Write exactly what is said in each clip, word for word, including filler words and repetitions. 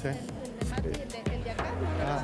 Sí. El, el de Mati, el de, el de acá, ¿no? Ah,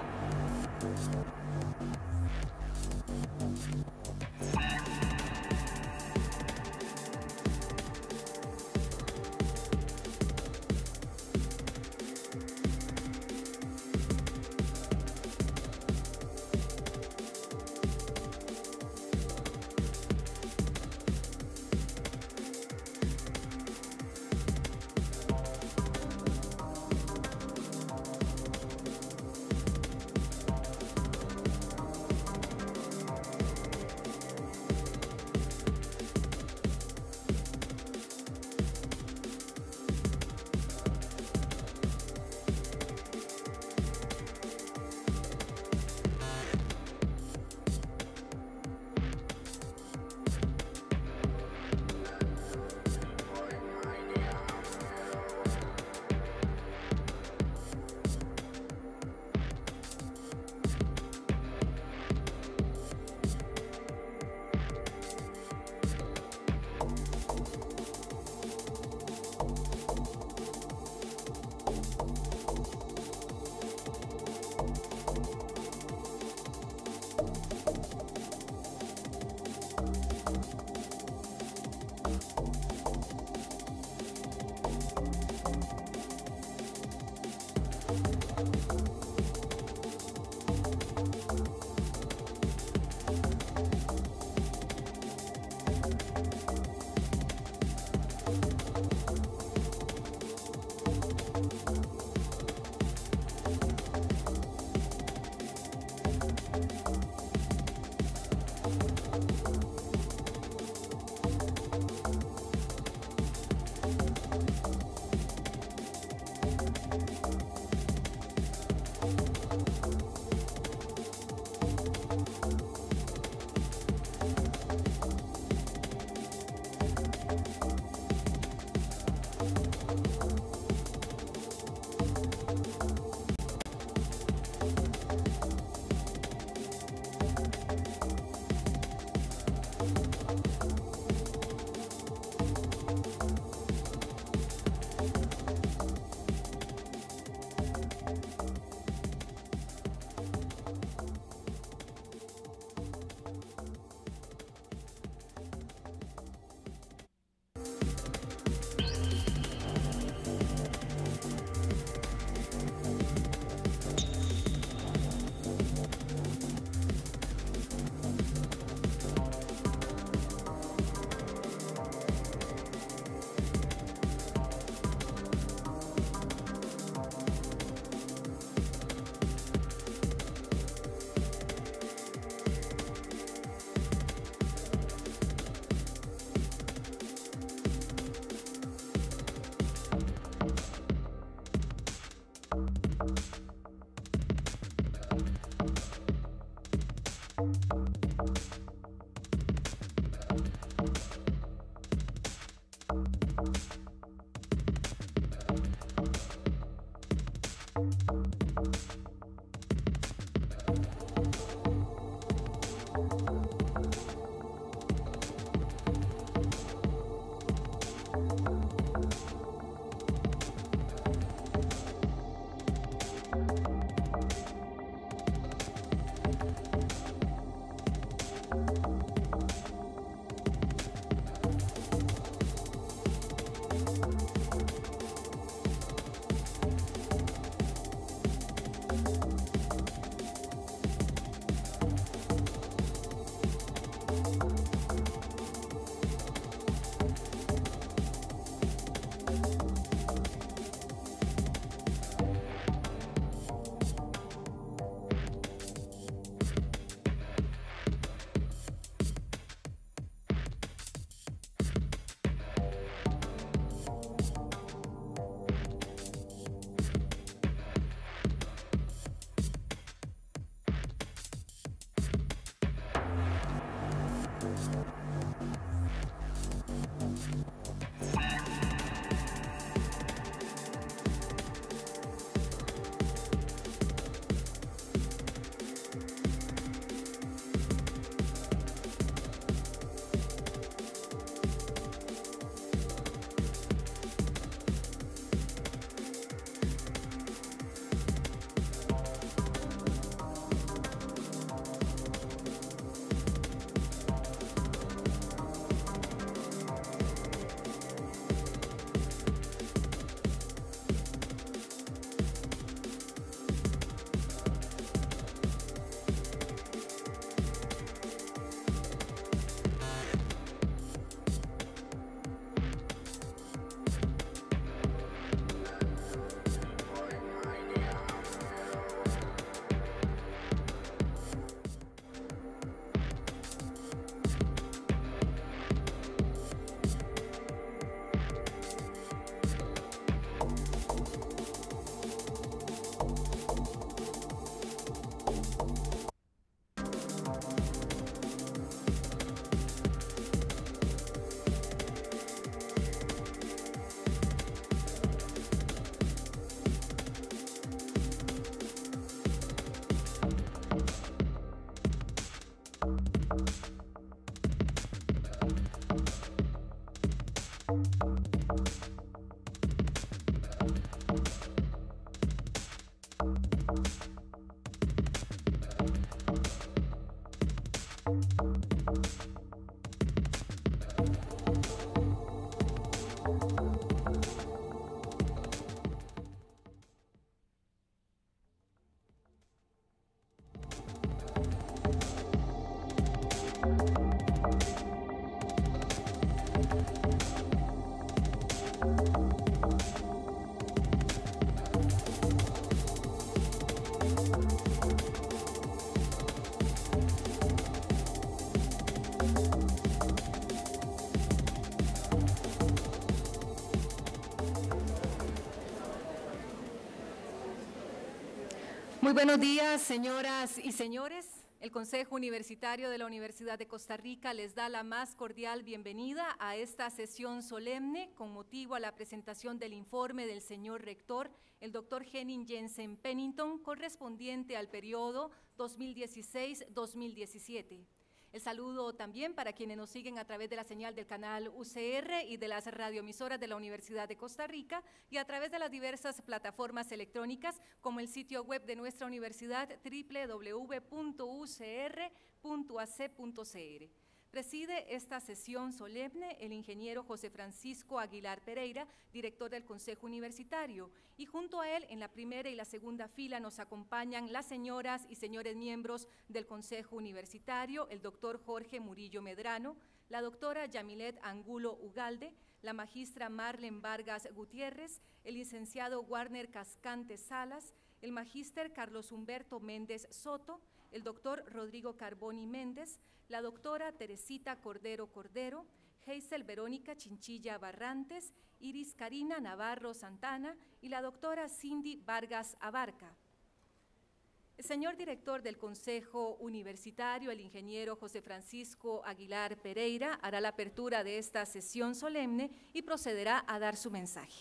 Muy buenos días, señoras y señores. El Consejo Universitario de la Universidad de Costa Rica les da la más cordial bienvenida a esta sesión solemne con motivo a la presentación del informe del señor rector, el doctor Henning Jensen Pennington, correspondiente al periodo dos mil dieciséis dos mil diecisiete. El saludo también para quienes nos siguen a través de la señal del canal U C R y de las radioemisoras de la Universidad de Costa Rica y a través de las diversas plataformas electrónicas como el sitio web de nuestra universidad doble u doble u doble u punto u c r punto a c punto c r. Preside esta sesión solemne el ingeniero José Francisco Aguilar Pereira, director del Consejo Universitario, y junto a él en la primera y la segunda fila nos acompañan las señoras y señores miembros del Consejo Universitario, el doctor Jorge Murillo Medrano, la doctora Yamilet Angulo Ugalde, la magistra Marlen Vargas Gutiérrez, el licenciado Warner Cascante Salas, el magíster Carlos Humberto Méndez Soto, el doctor Rodrigo Carboni Méndez, la doctora Teresita Cordero Cordero, Hazel Verónica Chinchilla Barrantes, Iris Karina Navarro Santana y la doctora Cindy Vargas Abarca. El señor director del Consejo Universitario, el ingeniero José Francisco Aguilar Pereira, hará la apertura de esta sesión solemne y procederá a dar su mensaje.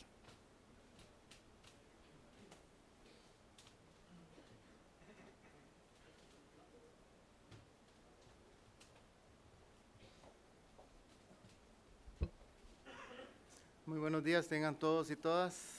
Muy buenos días, tengan todos y todas.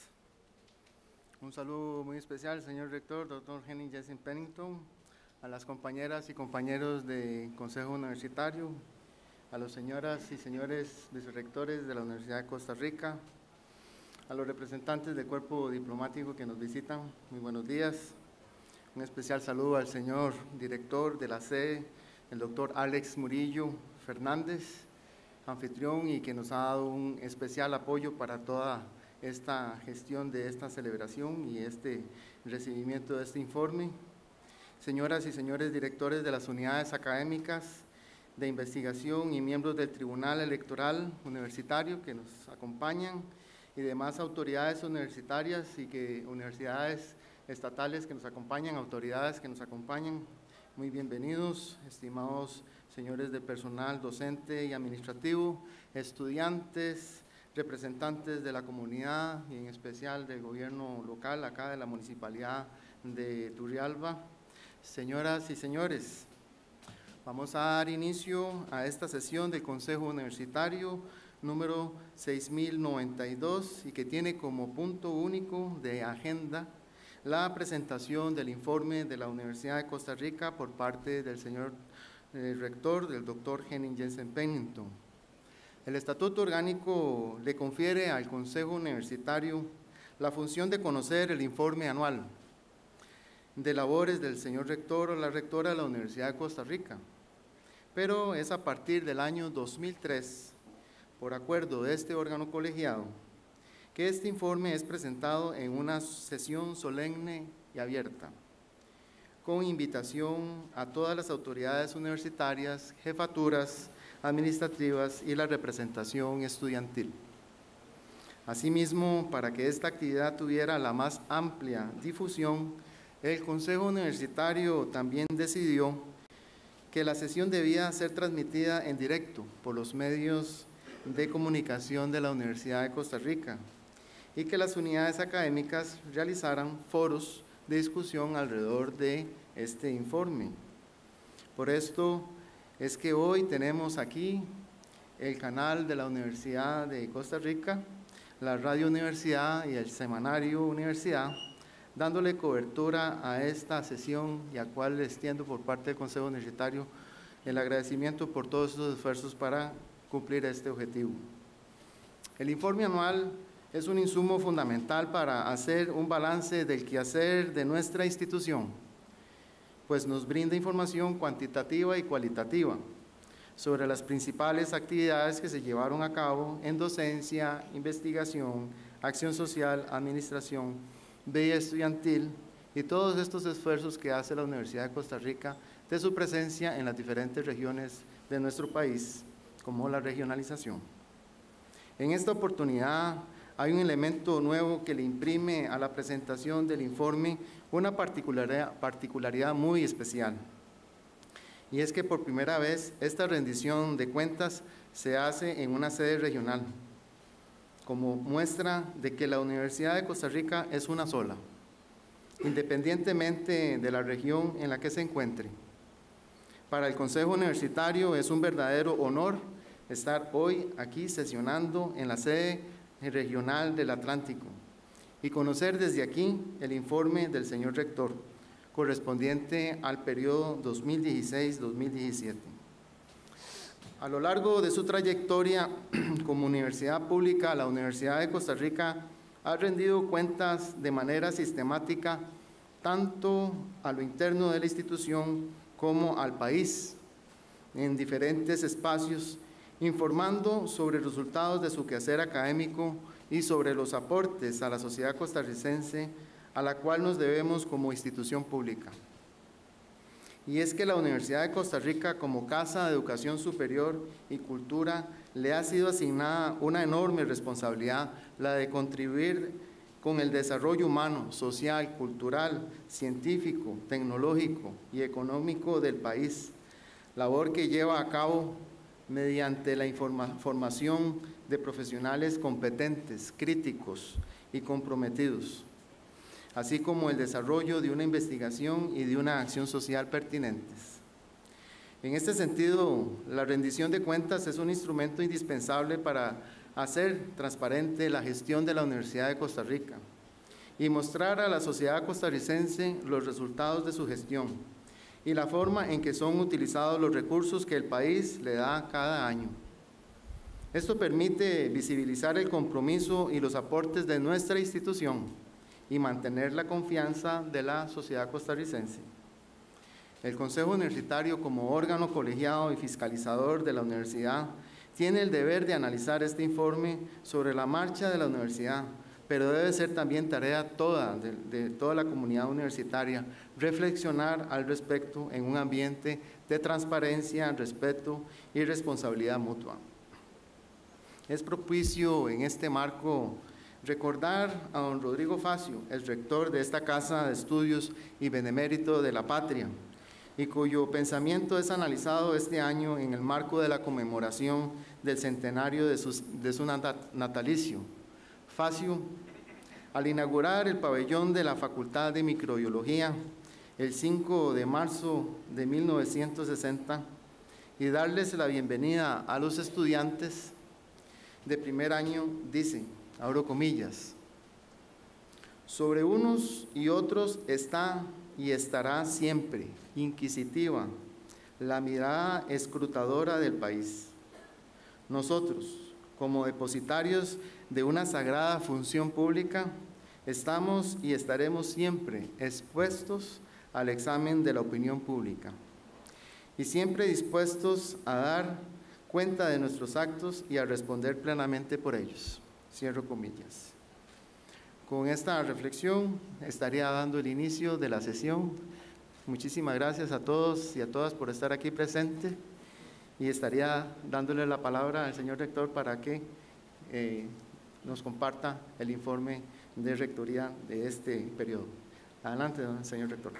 Un saludo muy especial, señor rector, doctor Henning Jensen Pennington, a las compañeras y compañeros del Consejo Universitario, a las señoras y señores vicerrectores de la Universidad de Costa Rica, a los representantes del cuerpo diplomático que nos visitan, muy buenos días. Un especial saludo al señor director de la sede, el doctor Alex Murillo Fernández, anfitrión y que nos ha dado un especial apoyo para toda esta gestión de esta celebración y este recibimiento de este informe. Señoras y señores directores de las unidades académicas de investigación y miembros del Tribunal Electoral Universitario que nos acompañan y demás autoridades universitarias y que universidades estatales que nos acompañan, autoridades que nos acompañan, muy bienvenidos, estimados señores de personal docente y administrativo, estudiantes, representantes de la comunidad y en especial del gobierno local, acá de la Municipalidad de Turrialba. Señoras y señores, vamos a dar inicio a esta sesión del Consejo Universitario número seis mil noventa y dos y que tiene como punto único de agenda la presentación del informe de la Universidad de Costa Rica por parte del señor eh, rector, del doctor Henning Jensen Pennington. El Estatuto Orgánico le confiere al Consejo Universitario la función de conocer el informe anual de labores del señor rector o la rectora de la Universidad de Costa Rica, pero es a partir del año dos mil tres, por acuerdo de este órgano colegiado, que este informe es presentado en una sesión solemne y abierta, con invitación a todas las autoridades universitarias, jefaturas administrativas y la representación estudiantil. Asimismo, para que esta actividad tuviera la más amplia difusión, el Consejo Universitario también decidió que la sesión debía ser transmitida en directo por los medios de comunicación de la Universidad de Costa Rica y que las unidades académicas realizaran foros de discusión alrededor de este informe. Por esto es que hoy tenemos aquí el canal de la Universidad de Costa Rica, la Radio Universidad y el Semanario Universidad, dándole cobertura a esta sesión y a cual le extiendo por parte del Consejo Universitario el agradecimiento por todos esos esfuerzos para cumplir este objetivo. El informe anual es un insumo fundamental para hacer un balance del quehacer de nuestra institución, pues nos brinda información cuantitativa y cualitativa sobre las principales actividades que se llevaron a cabo en docencia, investigación, acción social, administración, vida estudiantil y todos estos esfuerzos que hace la Universidad de Costa Rica de su presencia en las diferentes regiones de nuestro país, como la regionalización. En esta oportunidad hay un elemento nuevo que le imprime a la presentación del informe una particularidad, particularidad muy especial. Y es que por primera vez esta rendición de cuentas se hace en una sede regional, como muestra de que la Universidad de Costa Rica es una sola, independientemente de la región en la que se encuentre. Para el Consejo Universitario es un verdadero honor estar hoy aquí sesionando en la sede regional del Atlántico y conocer desde aquí el informe del señor rector, correspondiente al periodo dos mil dieciséis dos mil diecisiete. A lo largo de su trayectoria como universidad pública, la Universidad de Costa Rica ha rendido cuentas de manera sistemática tanto a lo interno de la institución como al país, en diferentes espacios, informando sobre resultados de su quehacer académico y sobre los aportes a la sociedad costarricense a la cual nos debemos como institución pública. Y es que la Universidad de Costa Rica, como Casa de Educación Superior y Cultura, le ha sido asignada una enorme responsabilidad, la de contribuir con el desarrollo humano, social, cultural, científico, tecnológico y económico del país, labor que lleva a cabo mediante la formación de profesionales competentes, críticos y comprometidos, así como el desarrollo de una investigación y de una acción social pertinentes. En este sentido, la rendición de cuentas es un instrumento indispensable para hacer transparente la gestión de la Universidad de Costa Rica y mostrar a la sociedad costarricense los resultados de su gestión y la forma en que son utilizados los recursos que el país le da cada año. Esto permite visibilizar el compromiso y los aportes de nuestra institución y mantener la confianza de la sociedad costarricense. El Consejo Universitario, como órgano colegiado y fiscalizador de la universidad, tiene el deber de analizar este informe sobre la marcha de la universidad, pero debe ser también tarea toda de, de toda la comunidad universitaria reflexionar al respecto en un ambiente de transparencia, respeto y responsabilidad mutua. Es propicio en este marco recordar a don Rodrigo Facio, el rector de esta Casa de Estudios y Benemérito de la Patria, y cuyo pensamiento es analizado este año en el marco de la conmemoración del centenario de, sus, de su natalicio. Facio, al inaugurar el pabellón de la Facultad de Microbiología el cinco de marzo de mil novecientos sesenta y darles la bienvenida a los estudiantes de primer año, dice, abro comillas, sobre unos y otros está y estará siempre inquisitiva la mirada escrutadora del país. Nosotros, como depositarios de una sagrada función pública, estamos y estaremos siempre expuestos al examen de la opinión pública y siempre dispuestos a dar cuenta de nuestros actos y a responder plenamente por ellos. Cierro comillas. Con esta reflexión estaría dando el inicio de la sesión. Muchísimas gracias a todos y a todas por estar aquí presentes y estaría dándole la palabra al señor rector para que eh, nos comparta el informe de rectoría de este periodo. Adelante, señor rector.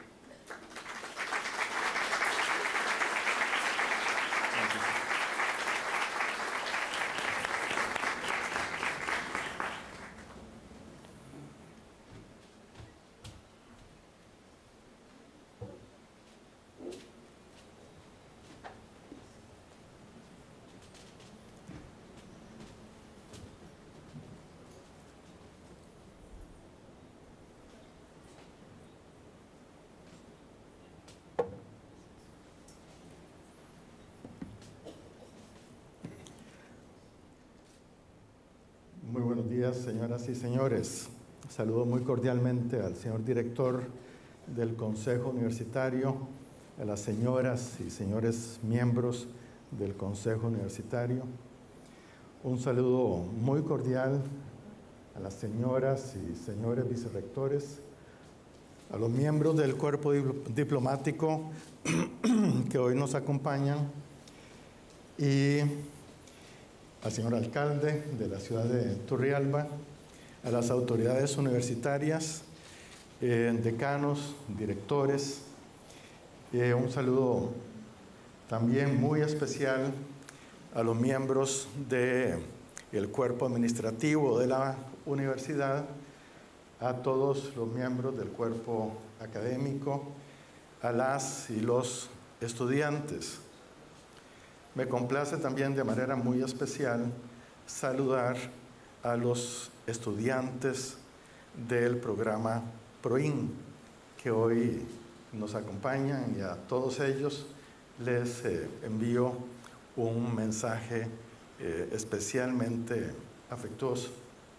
Muy buenos días, señoras y señores. Saludo muy cordialmente al señor director del Consejo Universitario, a las señoras y señores miembros del Consejo Universitario. Un saludo muy cordial a las señoras y señores vicerrectores, a los miembros del cuerpo diplomático que hoy nos acompañan y al señor alcalde de la ciudad de Turrialba, a las autoridades universitarias, eh, decanos, directores. Eh, un saludo también muy especial a los miembros del cuerpo administrativo de la universidad, a todos los miembros del cuerpo académico, a las y los estudiantes. Me complace también de manera muy especial saludar a los estudiantes del programa PROIN que hoy nos acompañan, y a todos ellos les eh, envío un mensaje eh, especialmente afectuoso.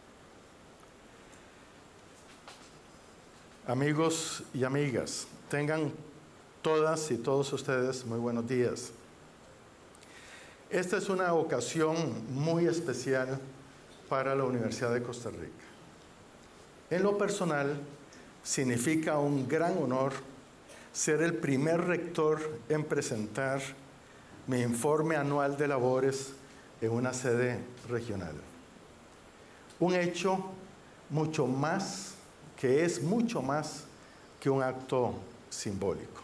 Amigos y amigas, tengan todas y todos ustedes muy buenos días. Esta es una ocasión muy especial para la Universidad de Costa Rica. En lo personal, significa un gran honor ser el primer rector en presentar mi informe anual de labores en una sede regional. Un hecho mucho más, que es mucho más que un acto simbólico.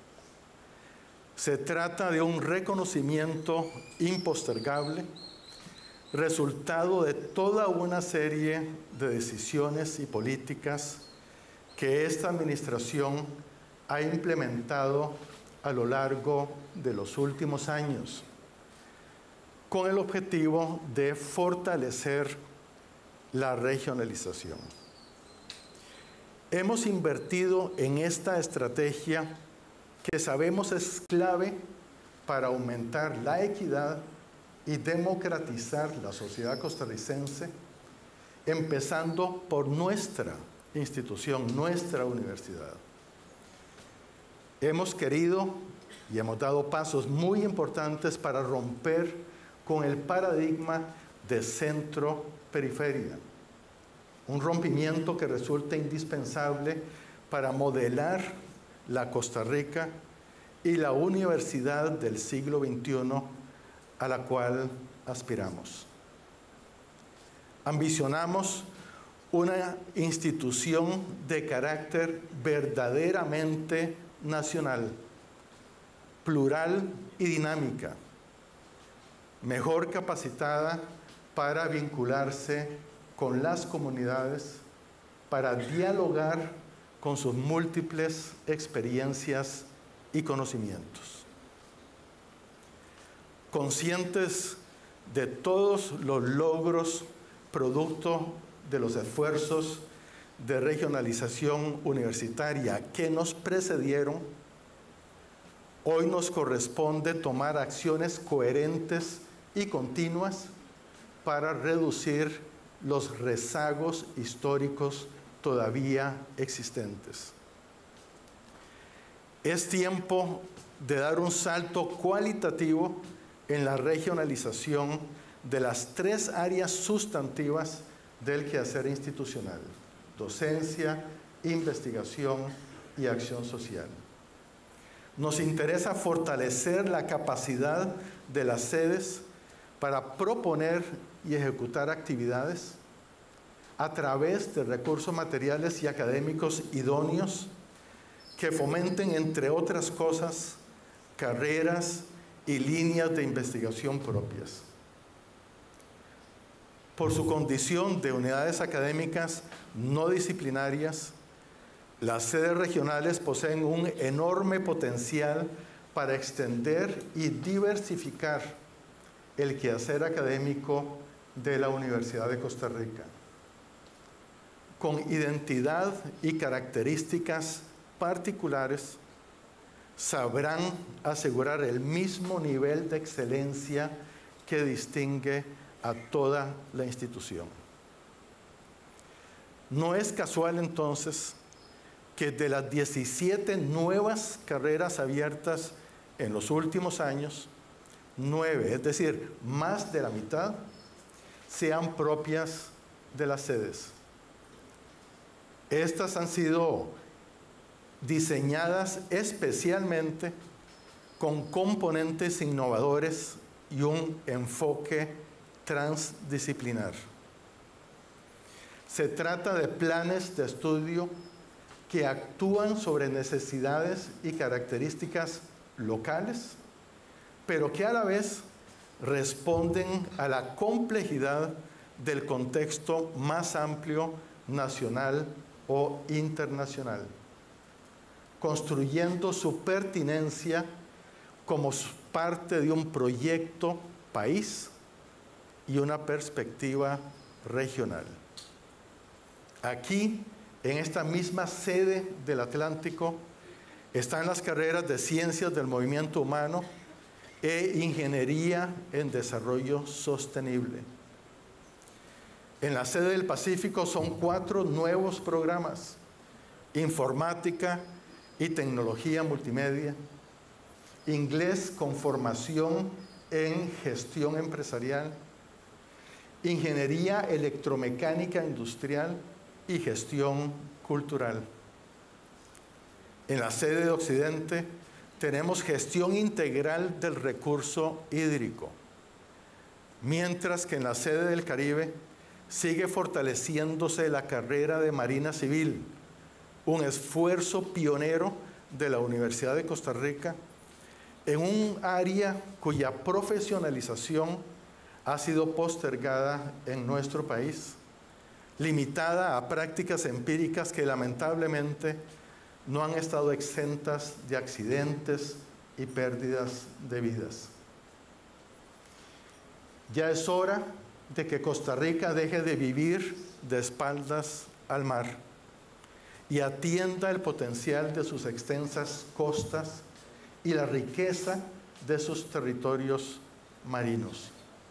Se trata de un reconocimiento impostergable, resultado de toda una serie de decisiones y políticas que esta administración ha implementado a lo largo de los últimos años, con el objetivo de fortalecer la regionalización. Hemos invertido en esta estrategia que sabemos es clave para aumentar la equidad y democratizar la sociedad costarricense, empezando por nuestra institución, nuestra universidad. Hemos querido y hemos dado pasos muy importantes para romper con el paradigma de centro-periferia, un rompimiento que resulta indispensable para modelar la Costa Rica y la universidad del siglo veintiuno a la cual aspiramos. Ambicionamos una institución de carácter verdaderamente nacional, plural y dinámica, mejor capacitada para vincularse con las comunidades, para dialogar con sus múltiples experiencias y conocimientos. Conscientes de todos los logros producto de los esfuerzos de regionalización universitaria que nos precedieron, hoy nos corresponde tomar acciones coherentes y continuas para reducir los rezagos históricos todavía existentes. Es tiempo de dar un salto cualitativo en la regionalización de las tres áreas sustantivas del quehacer institucional: docencia, investigación y acción social. Nos interesa fortalecer la capacidad de las sedes para proponer y ejecutar actividades a través de recursos materiales y académicos idóneos que fomenten, entre otras cosas, carreras y líneas de investigación propias. Por su condición de unidades académicas no disciplinarias, las sedes regionales poseen un enorme potencial para extender y diversificar el quehacer académico de la Universidad de Costa Rica, con identidad y características particulares. Sabrán asegurar el mismo nivel de excelencia que distingue a toda la institución. No es casual entonces que de las diecisiete nuevas carreras abiertas en los últimos años, nueve, es decir, más de la mitad, sean propias de las sedes. Estas han sido diseñadas especialmente con componentes innovadores y un enfoque transdisciplinar. Se trata de planes de estudio que actúan sobre necesidades y características locales, pero que a la vez responden a la complejidad del contexto más amplio nacional o internacional, construyendo su pertinencia como parte de un proyecto país y una perspectiva regional. Aquí, en esta misma sede del Atlántico, están las carreras de Ciencias del Movimiento Humano e Ingeniería en Desarrollo Sostenible. En la sede del Pacífico son cuatro nuevos programas: Informática y Tecnología Multimedia, Inglés con formación en Gestión Empresarial, Ingeniería Electromecánica Industrial y Gestión Cultural. En la sede de Occidente tenemos Gestión Integral del Recurso Hídrico, mientras que en la sede del Caribe sigue fortaleciéndose la carrera de Marina Civil, un esfuerzo pionero de la Universidad de Costa Rica en un área cuya profesionalización ha sido postergada en nuestro país, limitada a prácticas empíricas que lamentablemente no han estado exentas de accidentes y pérdidas de vidas. Ya es hora de que Costa Rica deje de vivir de espaldas al mar y atienda el potencial de sus extensas costas y la riqueza de sus territorios marinos.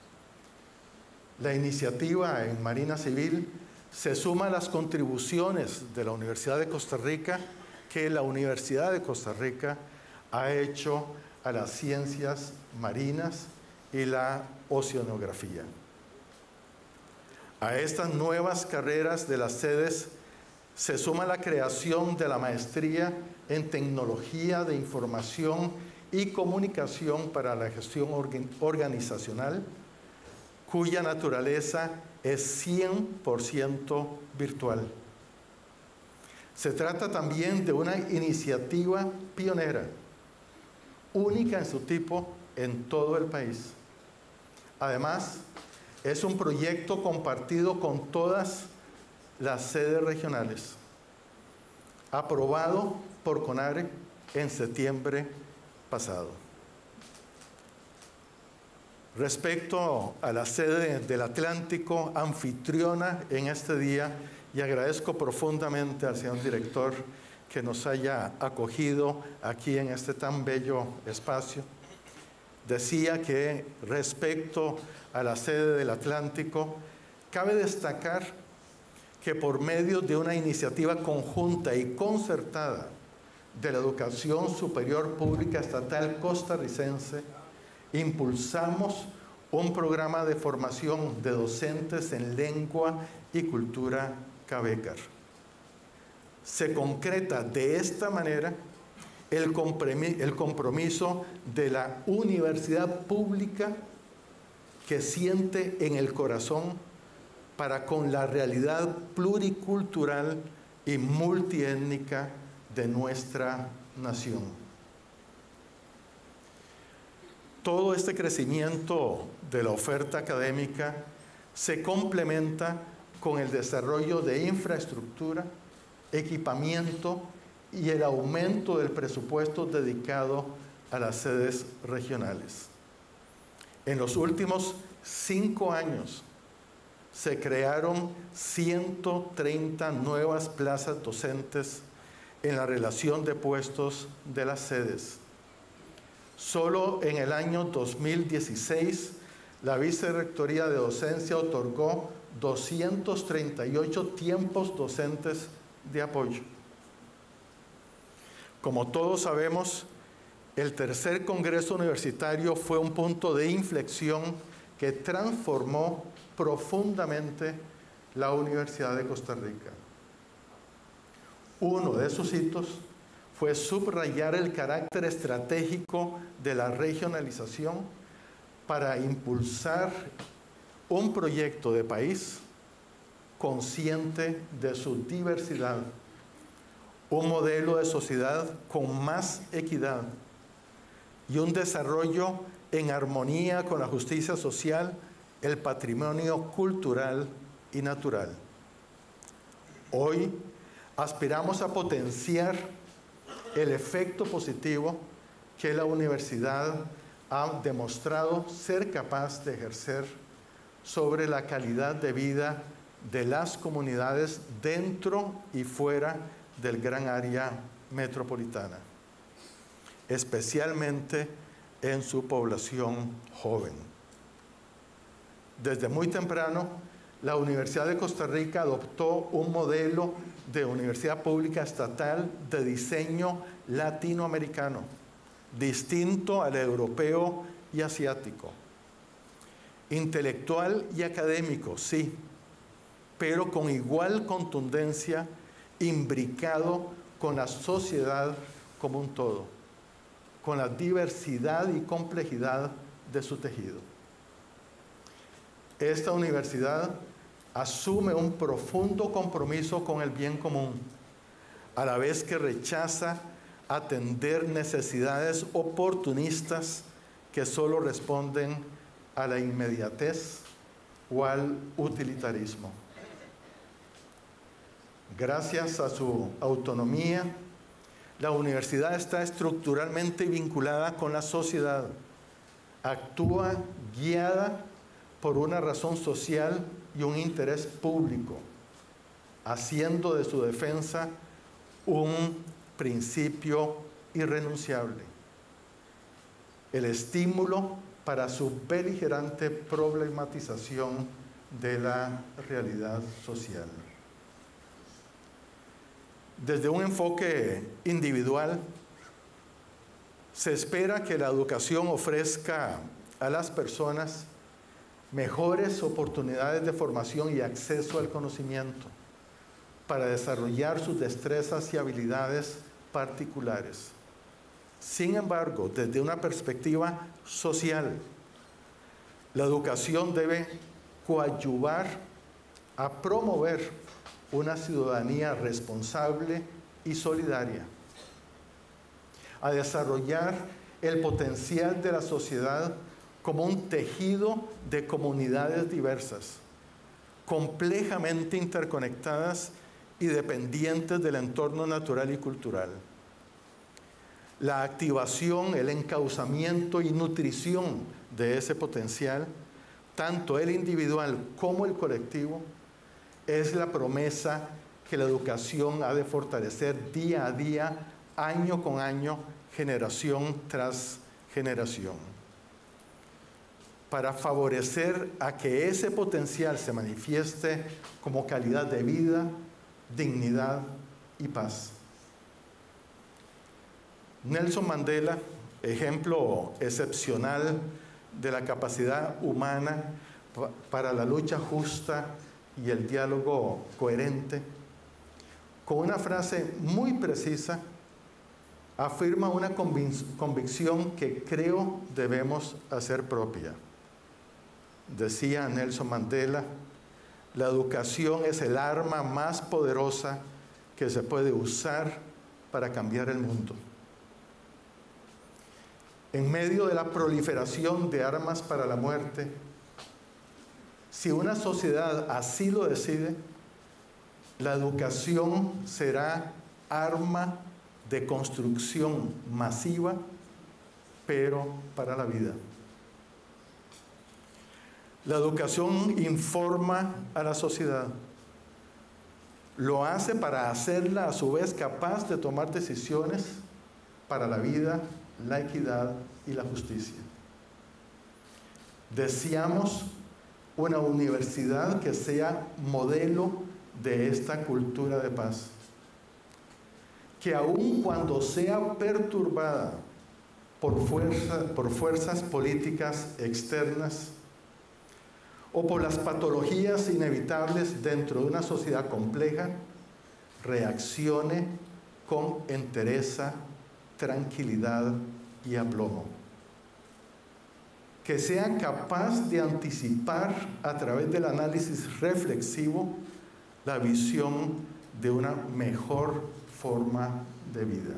La iniciativa en Marina Civil se suma a las contribuciones de la Universidad de Costa Rica que la Universidad de Costa Rica ha hecho a las ciencias marinas y la oceanografía. A estas nuevas carreras de las sedes se suma la creación de la maestría en Tecnología de Información y Comunicación para la Gestión Organizacional, cuya naturaleza es cien por ciento virtual. Se trata también de una iniciativa pionera, única en su tipo en todo el país. Además, es un proyecto compartido con todas las sedes regionales, aprobado por CONARE en septiembre pasado. Respecto a la sede del Atlántico, anfitriona en este día, y agradezco profundamente al señor director que nos haya acogido aquí en este tan bello espacio, decía que respecto a la sede del Atlántico, cabe destacar que por medio de una iniciativa conjunta y concertada de la Educación Superior Pública Estatal costarricense, impulsamos un programa de formación de docentes en lengua y cultura Cavécar. Se concreta de esta manera el compromiso de la universidad pública que siente en el corazón para con la realidad pluricultural y multiétnica de nuestra nación. Todo este crecimiento de la oferta académica se complementa con el desarrollo de infraestructura, equipamiento y el aumento del presupuesto dedicado a las sedes regionales. En los últimos cinco años se crearon ciento treinta nuevas plazas docentes en la relación de puestos de las sedes. Solo en el año dos mil dieciséis, la Vicerrectoría de Docencia otorgó doscientos treinta y ocho tiempos docentes de apoyo. Como todos sabemos, el tercer Congreso Universitario fue un punto de inflexión que transformó profundamente la Universidad de Costa Rica. Uno de sus hitos fue subrayar el carácter estratégico de la regionalización para impulsar un proyecto de país consciente de su diversidad, un modelo de sociedad con más equidad y un desarrollo en armonía con la justicia social, el patrimonio cultural y natural. Hoy aspiramos a potenciar el efecto positivo que la universidad ha demostrado ser capaz de ejercer sobre la calidad de vida de las comunidades dentro y fuera del gran área metropolitana, especialmente en su población joven. Desde muy temprano, la Universidad de Costa Rica adoptó un modelo de universidad pública estatal de diseño latinoamericano, distinto al europeo y asiático. Intelectual y académico, sí, pero con igual contundencia, imbricado con la sociedad como un todo, con la diversidad y complejidad de su tejido. Esta universidad asume un profundo compromiso con el bien común, a la vez que rechaza atender necesidades oportunistas que solo responden a la inmediatez o al utilitarismo. Gracias a su autonomía, la universidad está estructuralmente vinculada con la sociedad, actúa guiada por una razón social y un interés público, haciendo de su defensa un principio irrenunciable. El estímulo para su beligerante problematización de la realidad social. Desde un enfoque individual, se espera que la educación ofrezca a las personas mejores oportunidades de formación y acceso al conocimiento para desarrollar sus destrezas y habilidades particulares. Sin embargo, desde una perspectiva social, la educación debe coadyuvar a promover una ciudadanía responsable y solidaria, a desarrollar el potencial de la sociedad como un tejido de comunidades diversas, complejamente interconectadas y dependientes del entorno natural y cultural. La activación, el encauzamiento y nutrición de ese potencial, tanto el individual como el colectivo, es la promesa que la educación ha de fortalecer día a día, año con año, generación tras generación, para favorecer a que ese potencial se manifieste como calidad de vida, dignidad y paz. Nelson Mandela, ejemplo excepcional de la capacidad humana para la lucha justa y el diálogo coherente, con una frase muy precisa, afirma una convic- convicción que creo debemos hacer propia. Decía Nelson Mandela, la educación es el arma más poderosa que se puede usar para cambiar el mundo. En medio de la proliferación de armas para la muerte, si una sociedad así lo decide, la educación será arma de construcción masiva, pero para la vida. La educación informa a la sociedad. Lo hace para hacerla a su vez capaz de tomar decisiones para la vida, la equidad y la justicia. Deseamos una universidad que sea modelo de esta cultura de paz, que aun cuando sea perturbada por, fuerza, por fuerzas políticas externas o por las patologías inevitables dentro de una sociedad compleja, reaccione con entereza, tranquilidad y aplomo. Que sea capaz de anticipar a través del análisis reflexivo la visión de una mejor forma de vida.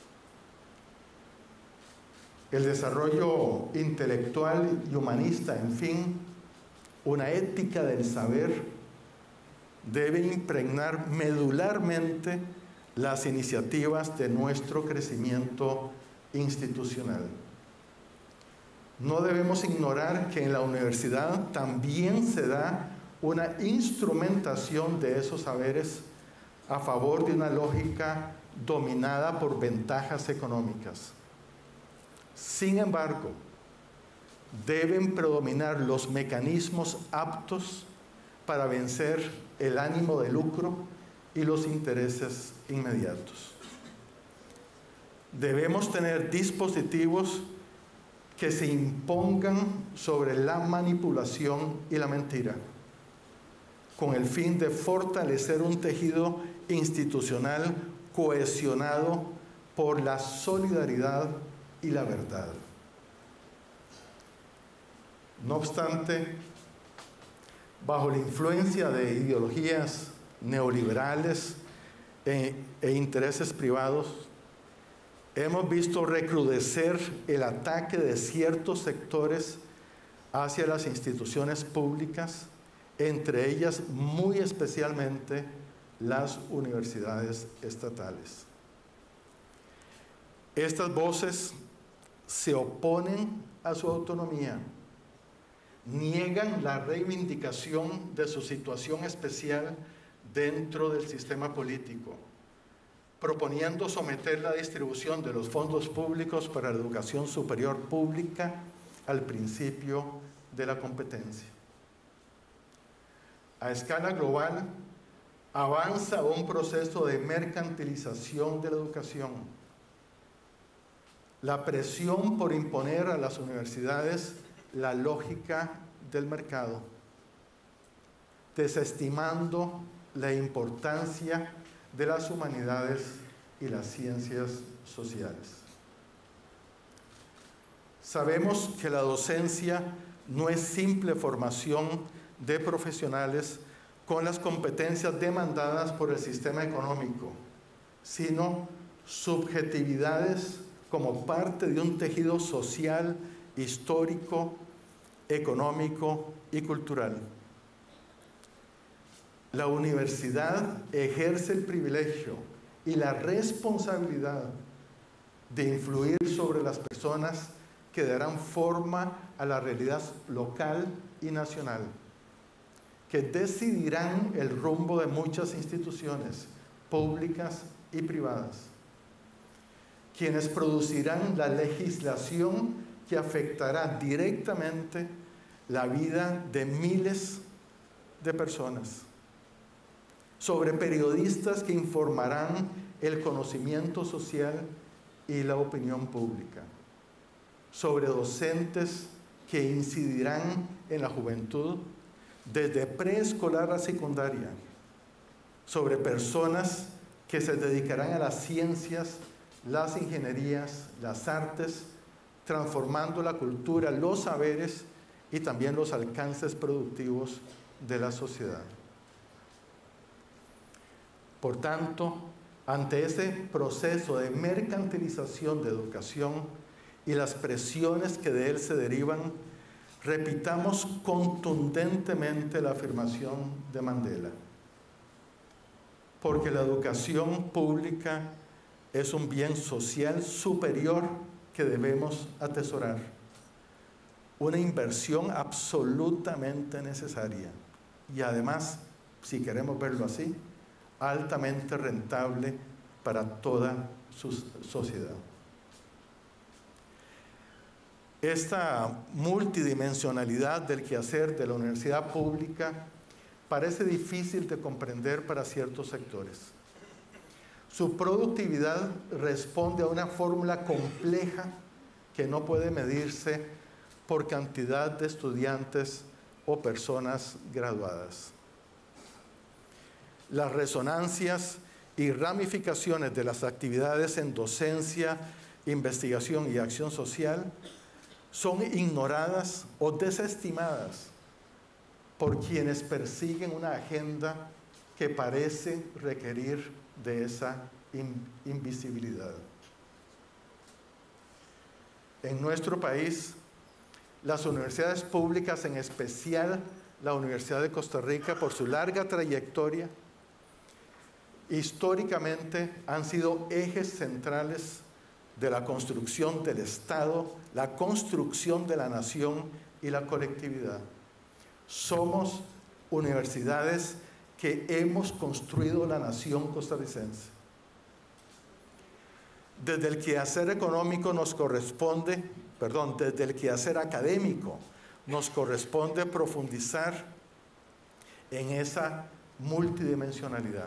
El desarrollo intelectual y humanista, en fin, una ética del saber, debe impregnar medularmente las iniciativas de nuestro crecimiento institucional. No debemos ignorar que en la universidad también se da una instrumentación de esos saberes a favor de una lógica dominada por ventajas económicas. Sin embargo, deben predominar los mecanismos aptos para vencer el ánimo de lucro y los intereses inmediatos. Debemos tener dispositivos que se impongan sobre la manipulación y la mentira, con el fin de fortalecer un tejido institucional cohesionado por la solidaridad y la verdad. No obstante, bajo la influencia de ideologías neoliberales e, e intereses privados, hemos visto recrudecer el ataque de ciertos sectores hacia las instituciones públicas, entre ellas muy especialmente las universidades estatales. Estas voces se oponen a su autonomía, niegan la reivindicación de su situación especial dentro del sistema político, proponiendo someter la distribución de los fondos públicos para la educación superior pública al principio de la competencia. A escala global, avanza un proceso de mercantilización de la educación. La presión por imponer a las universidades la lógica del mercado, desestimando la importancia de las humanidades y las ciencias sociales. Sabemos que la docencia no es simple formación de profesionales con las competencias demandadas por el sistema económico, sino subjetividades como parte de un tejido social, histórico, económico y cultural. La universidad ejerce el privilegio y la responsabilidad de influir sobre las personas que darán forma a la realidad local y nacional, que decidirán el rumbo de muchas instituciones públicas y privadas, quienes producirán la legislación que afectará directamente la vida de miles de personas, sobre periodistas que informarán el conocimiento social y la opinión pública, sobre docentes que incidirán en la juventud desde preescolar a secundaria, sobre personas que se dedicarán a las ciencias, las ingenierías, las artes, transformando la cultura, los saberes y también los alcances productivos de la sociedad. Por tanto, ante ese proceso de mercantilización de educación y las presiones que de él se derivan, repitamos contundentemente la afirmación de Mandela. Porque la educación pública es un bien social superior que debemos atesorar. Una inversión absolutamente necesaria y además, si queremos verlo así, altamente rentable para toda su sociedad. Esta multidimensionalidad del quehacer de la universidad pública parece difícil de comprender para ciertos sectores. Su productividad responde a una fórmula compleja que no puede medirse por cantidad de estudiantes o personas graduadas. Las resonancias y ramificaciones de las actividades en docencia, investigación y acción social son ignoradas o desestimadas por quienes persiguen una agenda que parece requerir de esa in- invisibilidad. En nuestro país, las universidades públicas, en especial la Universidad de Costa Rica, por su larga trayectoria, históricamente han sido ejes centrales de la construcción del Estado, la construcción de la nación y la colectividad. Somos universidades que hemos construido la nación costarricense. Desde el quehacer económico nos corresponde, perdón, desde el quehacer académico nos corresponde profundizar en esa multidimensionalidad,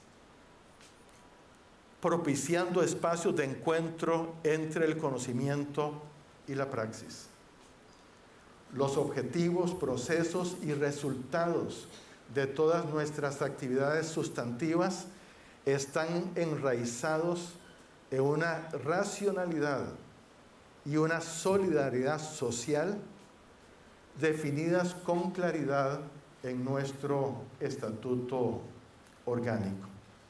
propiciando espacios de encuentro entre el conocimiento y la praxis. Los objetivos, procesos y resultados de todas nuestras actividades sustantivas están enraizados en una racionalidad y una solidaridad social definidas con claridad en nuestro estatuto orgánico.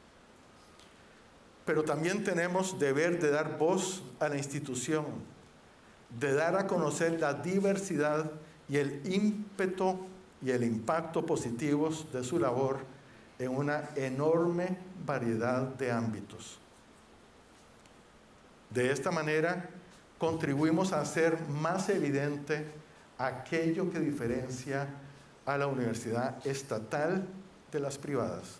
Pero también tenemos deber de dar voz a la institución, de dar a conocer la diversidad y el ímpetu y el impacto positivos de su labor en una enorme variedad de ámbitos. De esta manera, contribuimos a hacer más evidente aquello que diferencia a la universidad estatal de las privadas.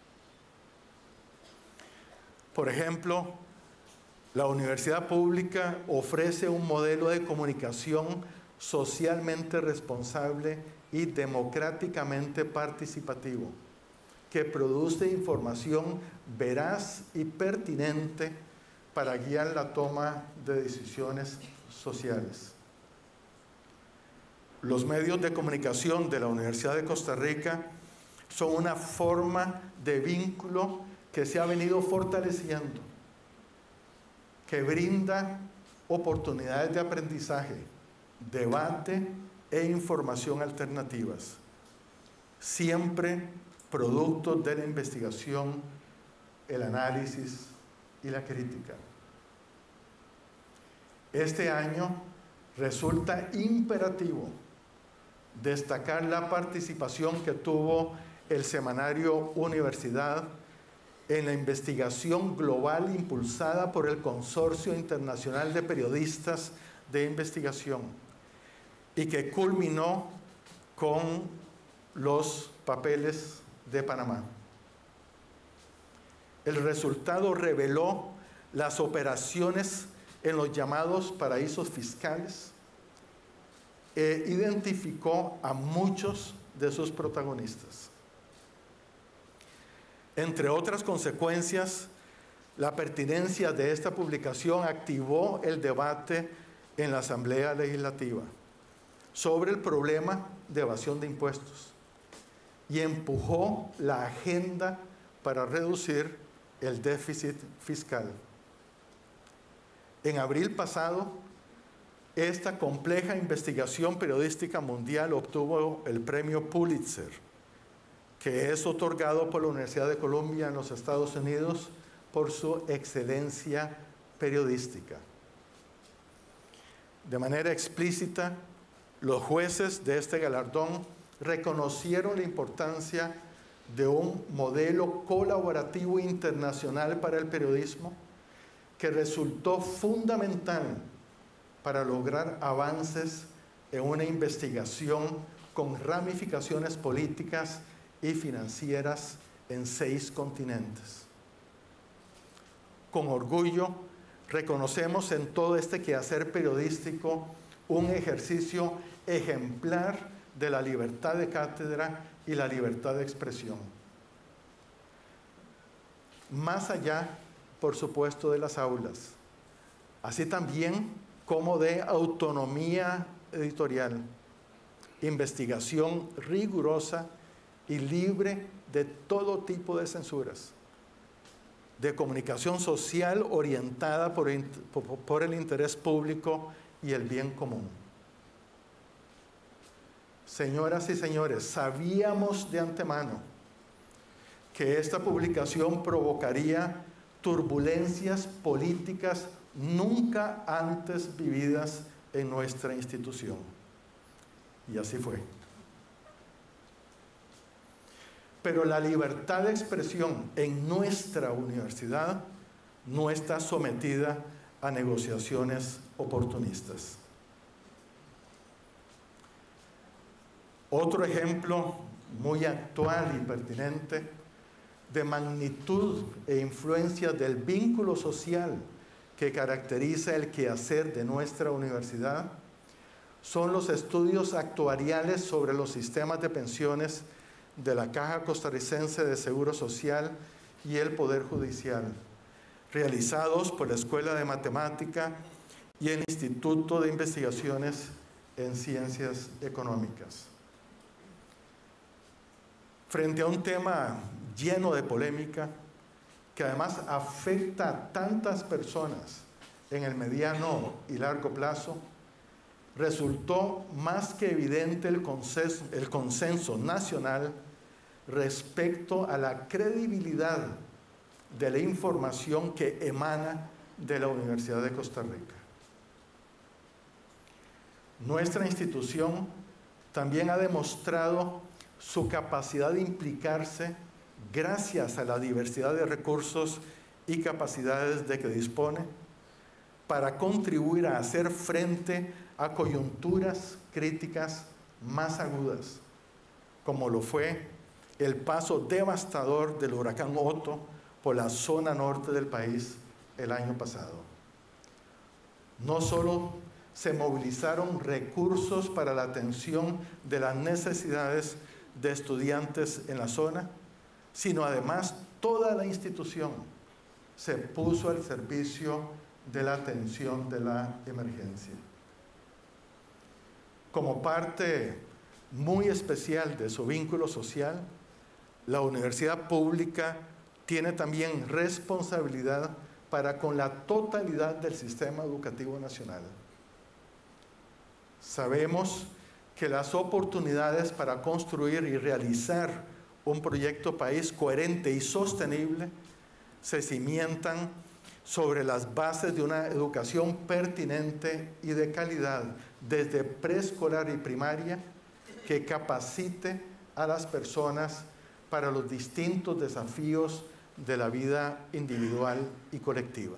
Por ejemplo, la universidad pública ofrece un modelo de comunicación socialmente responsable y democráticamente participativo, que produce información veraz y pertinente para guiar la toma de decisiones sociales. Los medios de comunicación de la Universidad de Costa Rica son una forma de vínculo que se ha venido fortaleciendo, que brinda oportunidades de aprendizaje, debate e información alternativas, siempre productos de la investigación, el análisis y la crítica. Este año resulta imperativo destacar la participación que tuvo el semanario Universidad en la investigación global impulsada por el Consorcio Internacional de Periodistas de Investigación y que culminó con los papeles de Panamá. El resultado reveló las operaciones en los llamados paraísos fiscales e identificó a muchos de sus protagonistas. Entre otras consecuencias, la pertinencia de esta publicación activó el debate en la Asamblea Legislativa sobre el problema de evasión de impuestos y empujó la agenda para reducir el déficit fiscal. En abril pasado, esta compleja investigación periodística mundial obtuvo el premio Pulitzer, que es otorgado por la Universidad de Columbia en los Estados Unidos por su excelencia periodística. De manera explícita, los jueces de este galardón reconocieron la importancia de un modelo colaborativo internacional para el periodismo que resultó fundamental para lograr avances en una investigación con ramificaciones políticas y financieras en seis continentes. Con orgullo, reconocemos en todo este quehacer periodístico un ejercicio ejemplar de la libertad de cátedra y la libertad de expresión. Más allá, por supuesto, de las aulas, así también como de autonomía editorial, investigación rigurosa y libre de todo tipo de censuras, de comunicación social orientada por el, por el interés público y el bien común. Señoras y señores, sabíamos de antemano que esta publicación provocaría turbulencias políticas nunca antes vividas en nuestra institución. Y así fue. Pero la libertad de expresión en nuestra universidad no está sometida a negociaciones oportunistas. Otro ejemplo muy actual y pertinente de magnitud e influencia del vínculo social que caracteriza el quehacer de nuestra universidad son los estudios actuariales sobre los sistemas de pensiones de la Caja Costarricense de Seguro Social y el Poder Judicial, realizados por la Escuela de Matemática y el Instituto de Investigaciones en Ciencias Económicas. Frente a un tema lleno de polémica, que además afecta a tantas personas en el mediano y largo plazo, resultó más que evidente el consenso, el consenso nacional respecto a la credibilidad de la información que emana de la Universidad de Costa Rica. Nuestra institución también ha demostrado su capacidad de implicarse gracias a la diversidad de recursos y capacidades de que dispone para contribuir a hacer frente a coyunturas críticas más agudas, como lo fue el paso devastador del huracán Otto por la zona norte del país el año pasado. No solo se movilizaron recursos para la atención de las necesidades de estudiantes en la zona, sino además toda la institución se puso al servicio de la atención de la emergencia. Como parte muy especial de su vínculo social, la universidad pública tiene también responsabilidad para con la totalidad del sistema educativo nacional. Sabemos que las oportunidades para construir y realizar un proyecto país coherente y sostenible se cimientan sobre las bases de una educación pertinente y de calidad desde preescolar y primaria que capacite a las personas para los distintos desafíos de la vida individual y colectiva.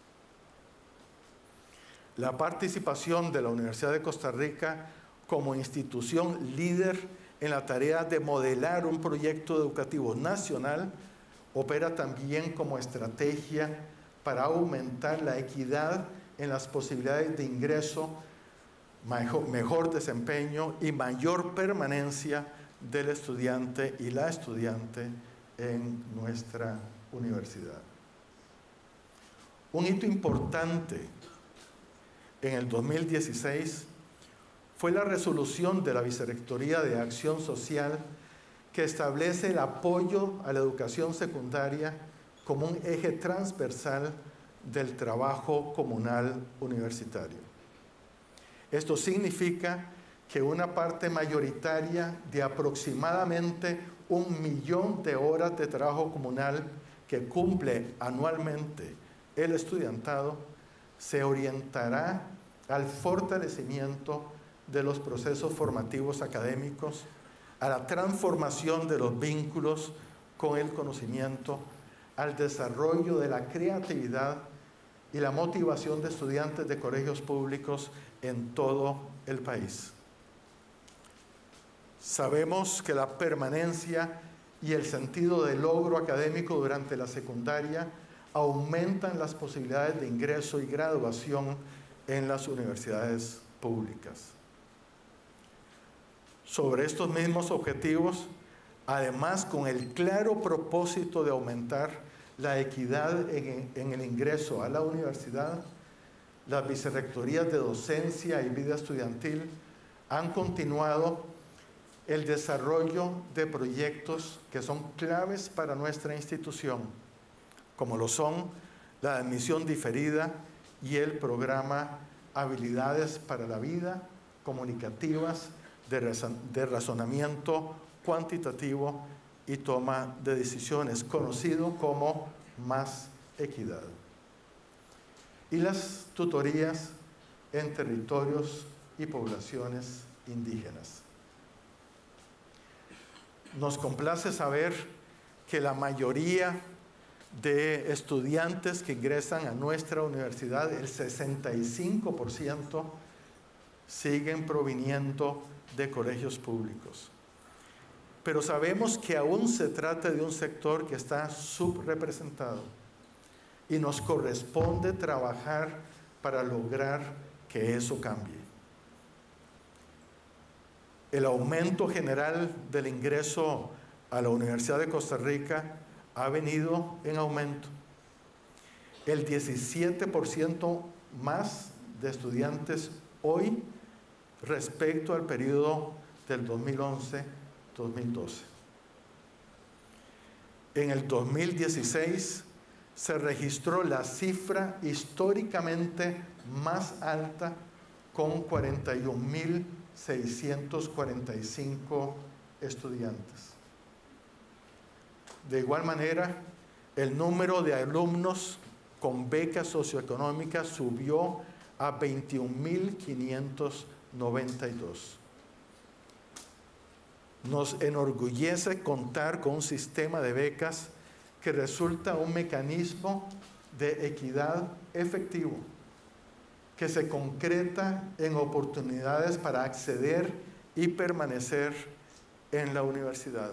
La participación de la Universidad de Costa Rica como institución líder en la tarea de modelar un proyecto educativo nacional opera también como estrategia para aumentar la equidad en las posibilidades de ingreso, mejor, mejor desempeño y mayor permanencia del estudiante y la estudiante en nuestra universidad. Un hito importante en el dos mil dieciséis fue la resolución de la Vicerrectoría de Acción Social que establece el apoyo a la educación secundaria como un eje transversal del trabajo comunal universitario. Esto significa que una parte mayoritaria de aproximadamente un millón de horas de trabajo comunal que cumple anualmente el estudiantado se orientará al fortalecimiento de los procesos formativos académicos, a la transformación de los vínculos con el conocimiento, al desarrollo de la creatividad y la motivación de estudiantes de colegios públicos en todo el país. Sabemos que la permanencia y el sentido de logro académico durante la secundaria aumentan las posibilidades de ingreso y graduación en las universidades públicas. Sobre estos mismos objetivos, además con el claro propósito de aumentar la equidad en, en el ingreso a la universidad, las vicerrectorías de docencia y vida estudiantil han continuado el desarrollo de proyectos que son claves para nuestra institución, como lo son la admisión diferida y el programa Habilidades para la Vida Comunicativas de razonamiento cuantitativo y toma de decisiones, conocido como Más Equidad. Y las tutorías en territorios y poblaciones indígenas. Nos complace saber que la mayoría de estudiantes que ingresan a nuestra universidad, el sesenta y cinco por ciento, siguen proviniendo de colegios públicos. Pero sabemos que aún se trata de un sector que está subrepresentado y nos corresponde trabajar para lograr que eso cambie. El aumento general del ingreso a la Universidad de Costa Rica ha venido en aumento. El diecisiete por ciento más de estudiantes hoy respecto al periodo del dos mil once a dos mil doce. En el dos mil dieciséis se registró la cifra históricamente más alta con cuarenta y un mil seiscientos cuarenta y cinco estudiantes. De igual manera, el número de alumnos con becas socioeconómicas subió a veintiún mil quinientos noventa y dos. Nos enorgullece contar con un sistema de becas que resulta un mecanismo de equidad efectivo, que se concreta en oportunidades para acceder y permanecer en la universidad.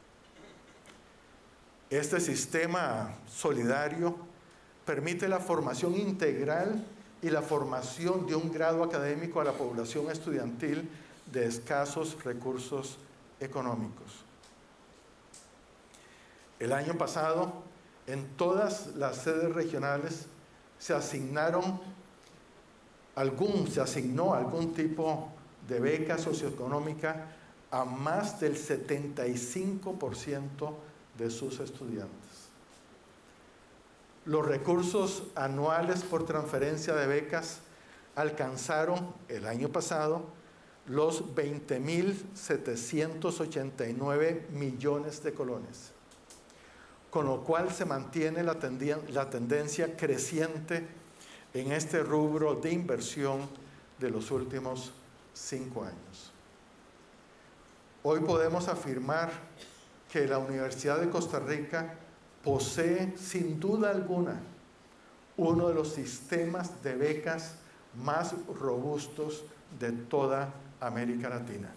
Este sistema solidario permite la formación integral y la formación de un grado académico a la población estudiantil de escasos recursos económicos. El año pasado, en todas las sedes regionales se asignaron algún, se asignó algún tipo de beca socioeconómica a más del setenta y cinco por ciento de sus estudiantes. Los recursos anuales por transferencia de becas alcanzaron el año pasado los veinte mil setecientos ochenta y nueve millones de colones, con lo cual se mantiene la, la tendencia creciente en este rubro de inversión de los últimos cinco años. Hoy podemos afirmar que la Universidad de Costa Rica posee sin duda alguna uno de los sistemas de becas más robustos de toda América Latina.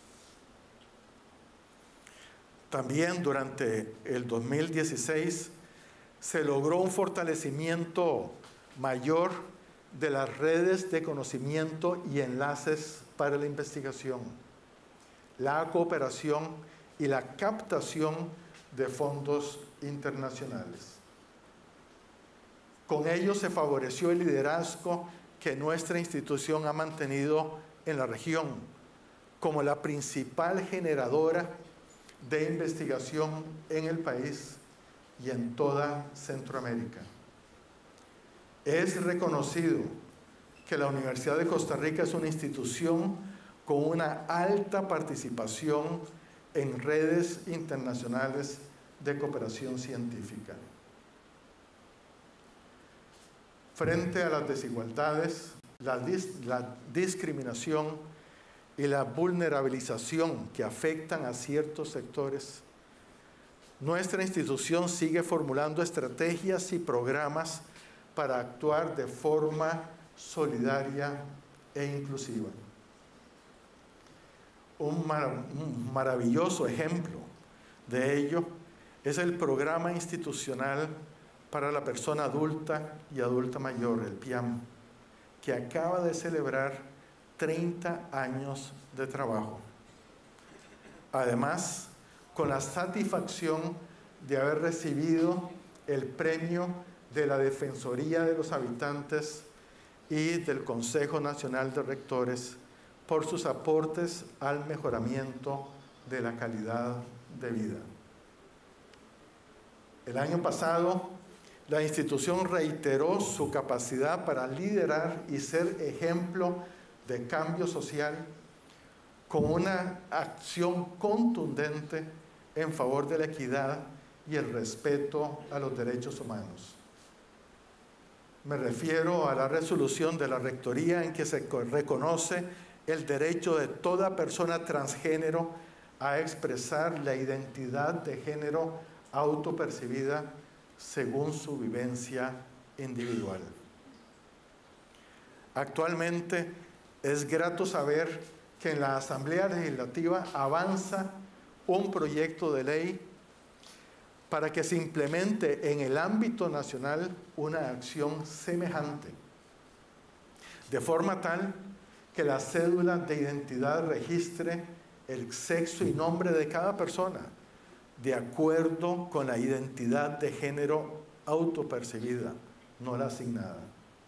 También durante el dos mil dieciséis se logró un fortalecimiento mayor de las redes de conocimiento y enlaces para la investigación, la cooperación y la captación de fondos internacionales. Con ello se favoreció el liderazgo que nuestra institución ha mantenido en la región como la principal generadora de investigación en el país y en toda Centroamérica. Es reconocido que la Universidad de Costa Rica es una institución con una alta participación en redes internacionales de cooperación científica. Frente a las desigualdades, la, dis la discriminación y la vulnerabilización que afectan a ciertos sectores, nuestra institución sigue formulando estrategias y programas para actuar de forma solidaria e inclusiva. Un, mar un maravilloso ejemplo de ello es el Programa Institucional para la Persona Adulta y Adulta Mayor, el P I A M, que acaba de celebrar treinta años de trabajo. Además, con la satisfacción de haber recibido el premio de la Defensoría de los Habitantes y del Consejo Nacional de Rectores por sus aportes al mejoramiento de la calidad de vida. El año pasado, la institución reiteró su capacidad para liderar y ser ejemplo de cambio social con una acción contundente en favor de la equidad y el respeto a los derechos humanos. Me refiero a la resolución de la Rectoría en que se reconoce el derecho de toda persona transgénero a expresar la identidad de género autopercibida según su vivencia individual. Actualmente es grato saber que en la Asamblea Legislativa avanza un proyecto de ley para que se implemente en el ámbito nacional una acción semejante, de forma tal que la cédula de identidad registre el sexo y nombre de cada persona, de acuerdo con la identidad de género autopercibida, no la asignada.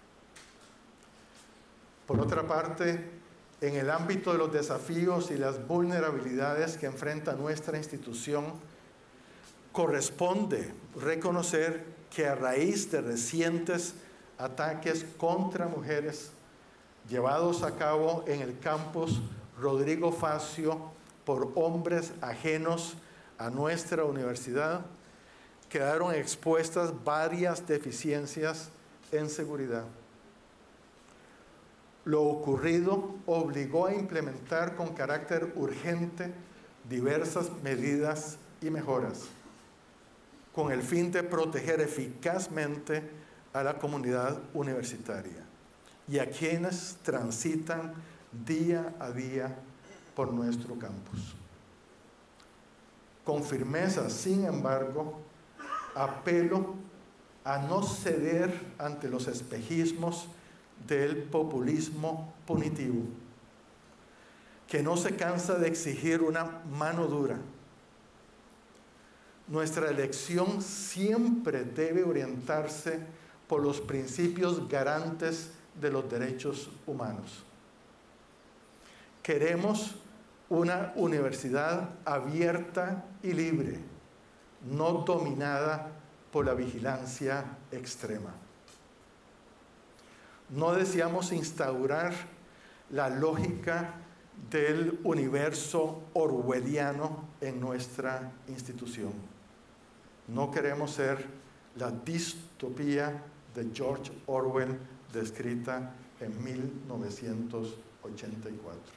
Por otra parte, en el ámbito de los desafíos y las vulnerabilidades que enfrenta nuestra institución, corresponde reconocer que a raíz de recientes ataques contra mujeres llevados a cabo en el campus Rodrigo Facio por hombres ajenos a nuestra universidad, quedaron expuestas varias deficiencias en seguridad. Lo ocurrido obligó a implementar con carácter urgente diversas medidas y mejoras, con el fin de proteger eficazmente a la comunidad universitaria y a quienes transitan día a día por nuestro campus. Con firmeza, sin embargo, apelo a no ceder ante los espejismos del populismo punitivo, que no se cansa de exigir una mano dura. Nuestra elección siempre debe orientarse por los principios garantes de los derechos humanos. Queremos una universidad abierta y libre, no dominada por la vigilancia extrema. No deseamos instaurar la lógica del universo orwelliano en nuestra institución. No queremos ser la distopía de George Orwell descrita en mil novecientos ochenta y cuatro.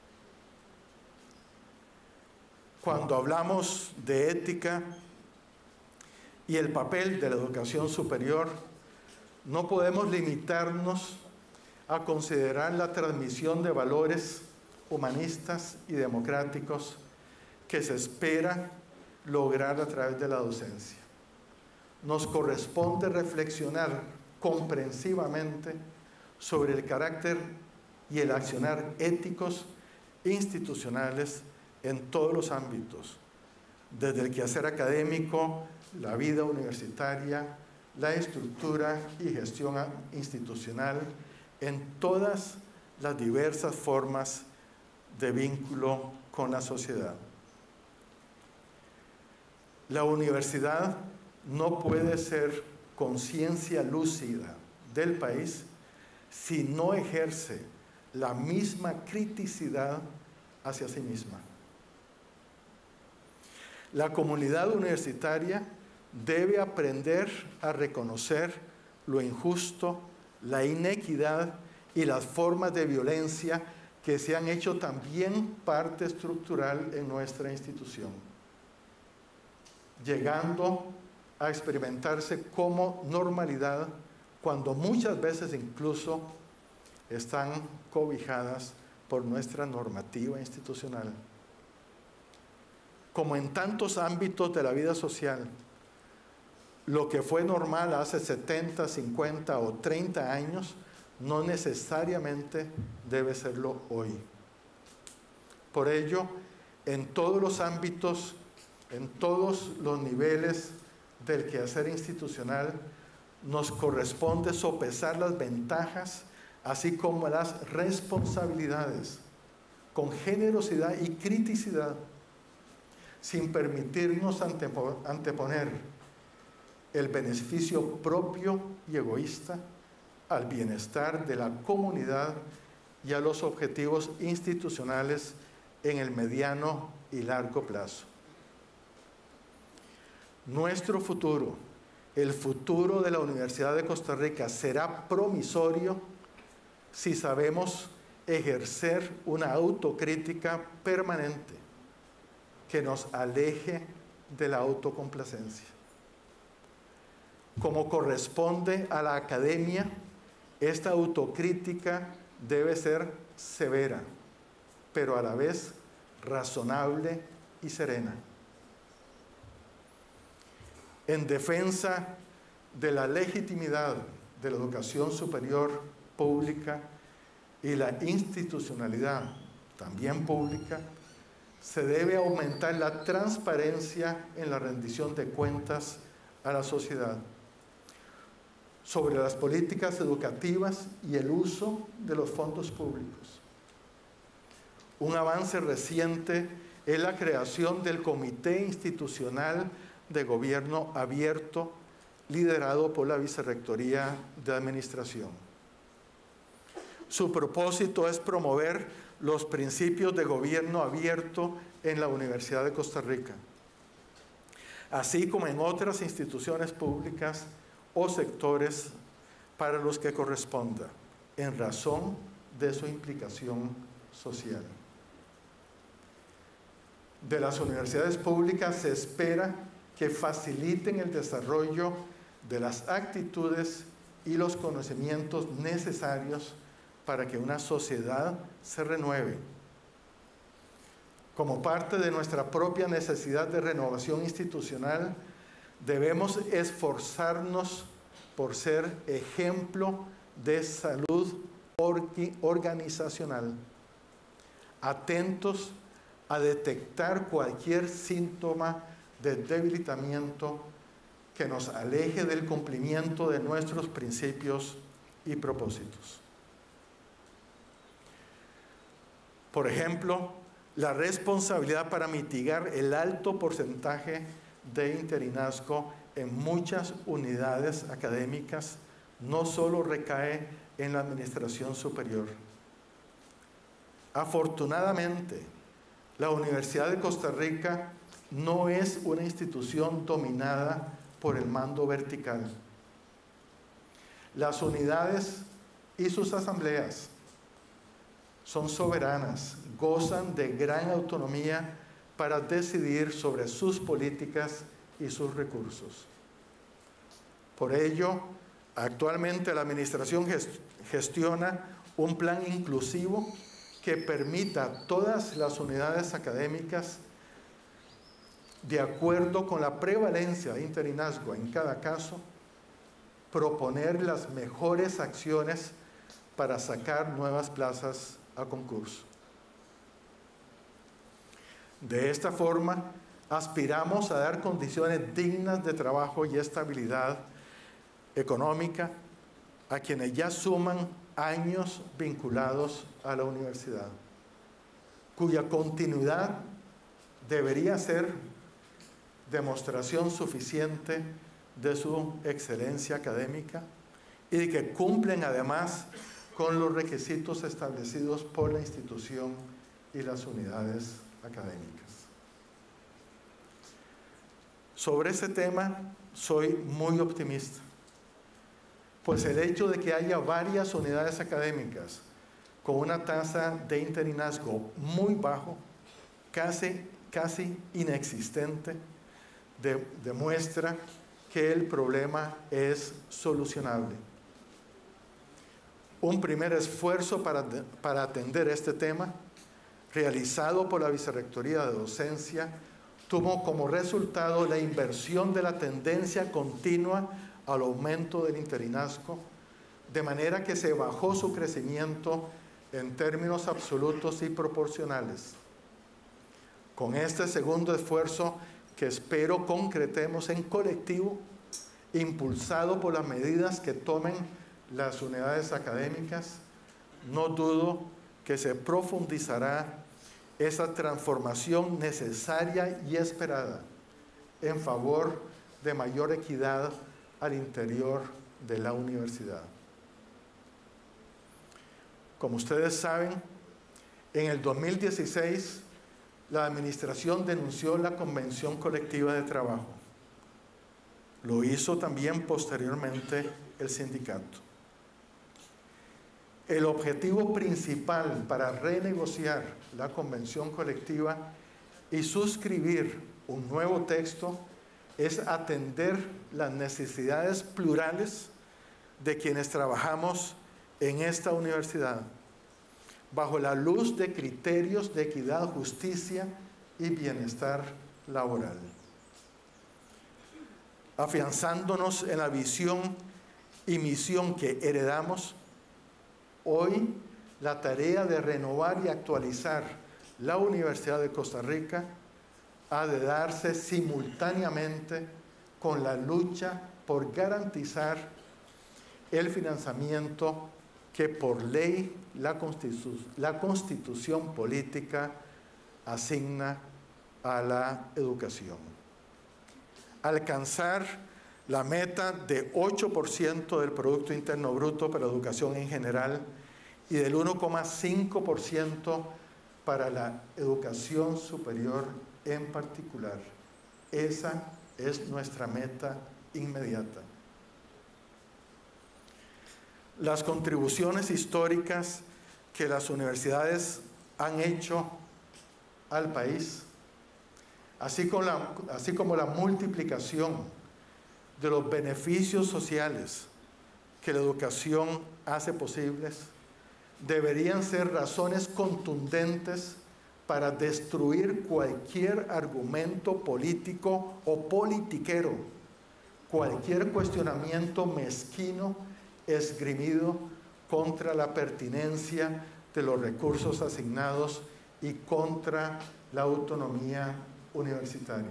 Cuando hablamos de ética y el papel de la educación superior, no podemos limitarnos a considerar la transmisión de valores humanistas y democráticos que se espera lograr a través de la docencia. Nos corresponde reflexionar comprensivamente sobre el carácter y el accionar éticos institucionales en todos los ámbitos, desde el quehacer académico, la vida universitaria, la estructura y gestión institucional, en todas las diversas formas de vínculo con la sociedad. La universidad no puede ser conciencia lúcida del país si no ejerce la misma criticidad hacia sí misma. La comunidad universitaria debe aprender a reconocer lo injusto, la inequidad y las formas de violencia que se han hecho también parte estructural en nuestra institución, llegando a experimentarse como normalidad cuando muchas veces incluso están cobijadas por nuestra normativa institucional. Como en tantos ámbitos de la vida social, lo que fue normal hace setenta, cincuenta o treinta años no necesariamente debe serlo hoy. Por ello, en todos los ámbitos, en todos los niveles del quehacer institucional, nos corresponde sopesar las ventajas así como las responsabilidades, con generosidad y criticidad, sin permitirnos anteponer el beneficio propio y egoísta al bienestar de la comunidad y a los objetivos institucionales en el mediano y largo plazo. Nuestro futuro, el futuro de la Universidad de Costa Rica, será promisorio si sabemos ejercer una autocrítica permanente que nos aleje de la autocomplacencia. Como corresponde a la academia, esta autocrítica debe ser severa, pero a la vez razonable y serena. En defensa de la legitimidad de la educación superior pública y la institucionalidad también pública, se debe aumentar la transparencia en la rendición de cuentas a la sociedad sobre las políticas educativas y el uso de los fondos públicos. Un avance reciente es la creación del Comité Institucional de Gobierno Abierto, liderado por la Vicerrectoría de Administración. Su propósito es promover los principios de gobierno abierto en la Universidad de Costa Rica, así como en otras instituciones públicas o sectores para los que corresponda, en razón de su implicación social. De las universidades públicas se espera que faciliten el desarrollo de las actitudes y los conocimientos necesarios para que una sociedad se renueve. Como parte de nuestra propia necesidad de renovación institucional, debemos esforzarnos por ser ejemplo de salud organizacional, atentos a detectar cualquier síntoma de debilitamiento que nos aleje del cumplimiento de nuestros principios y propósitos. Por ejemplo, la responsabilidad para mitigar el alto porcentaje de interinazgo en muchas unidades académicas no solo recae en la administración superior. Afortunadamente, la Universidad de Costa Rica no es una institución dominada por el mando vertical. Las unidades y sus asambleas son soberanas, gozan de gran autonomía para decidir sobre sus políticas y sus recursos. Por ello, actualmente la administración gestiona un plan inclusivo que permita a todas las unidades académicas, de acuerdo con la prevalencia de interinazgo en cada caso, proponer las mejores acciones para sacar nuevas plazas a concurso. De esta forma, aspiramos a dar condiciones dignas de trabajo y estabilidad económica a quienes ya suman años vinculados a la universidad, cuya continuidad debería ser demostración suficiente de su excelencia académica y de que cumplen además con los requisitos establecidos por la institución y las unidades académicas. Sobre ese tema soy muy optimista, pues el hecho de que haya varias unidades académicas con una tasa de interinazgo muy bajo, casi, casi inexistente, de, demuestra que el problema es solucionable. Un primer esfuerzo para, para atender este tema, realizado por la Vicerrectoría de Docencia, tuvo como resultado la inversión de la tendencia continua al aumento del interinazgo, de manera que se bajó su crecimiento en términos absolutos y proporcionales. Con este segundo esfuerzo, que espero concretemos en colectivo, impulsado por las medidas que tomen las unidades académicas, no dudo que se profundizará esa transformación necesaria y esperada en favor de mayor equidad al interior de la universidad. Como ustedes saben, en el dos mil dieciséis, la administración denunció la Convención Colectiva de Trabajo. Lo hizo también posteriormente el sindicato. El objetivo principal para renegociar la Convención Colectiva y suscribir un nuevo texto es atender las necesidades plurales de quienes trabajamos en esta universidad, bajo la luz de criterios de equidad, justicia y bienestar laboral. Afianzándonos en la visión y misión que heredamos, hoy la tarea de renovar y actualizar la Universidad de Costa Rica ha de darse simultáneamente con la lucha por garantizar el financiamiento que por ley la, Constitu- la Constitución política asigna a la educación. Alcanzar la meta de ocho por ciento del Producto Interno Bruto para la educación en general y del uno coma cinco por ciento para la educación superior en particular. Esa es nuestra meta inmediata. Las contribuciones históricas que las universidades han hecho al país, así como la, así como la multiplicación de los beneficios sociales que la educación hace posibles, deberían ser razones contundentes para destruir cualquier argumento político o politiquero, cualquier cuestionamiento mezquino esgrimido contra la pertinencia de los recursos asignados y contra la autonomía universitaria.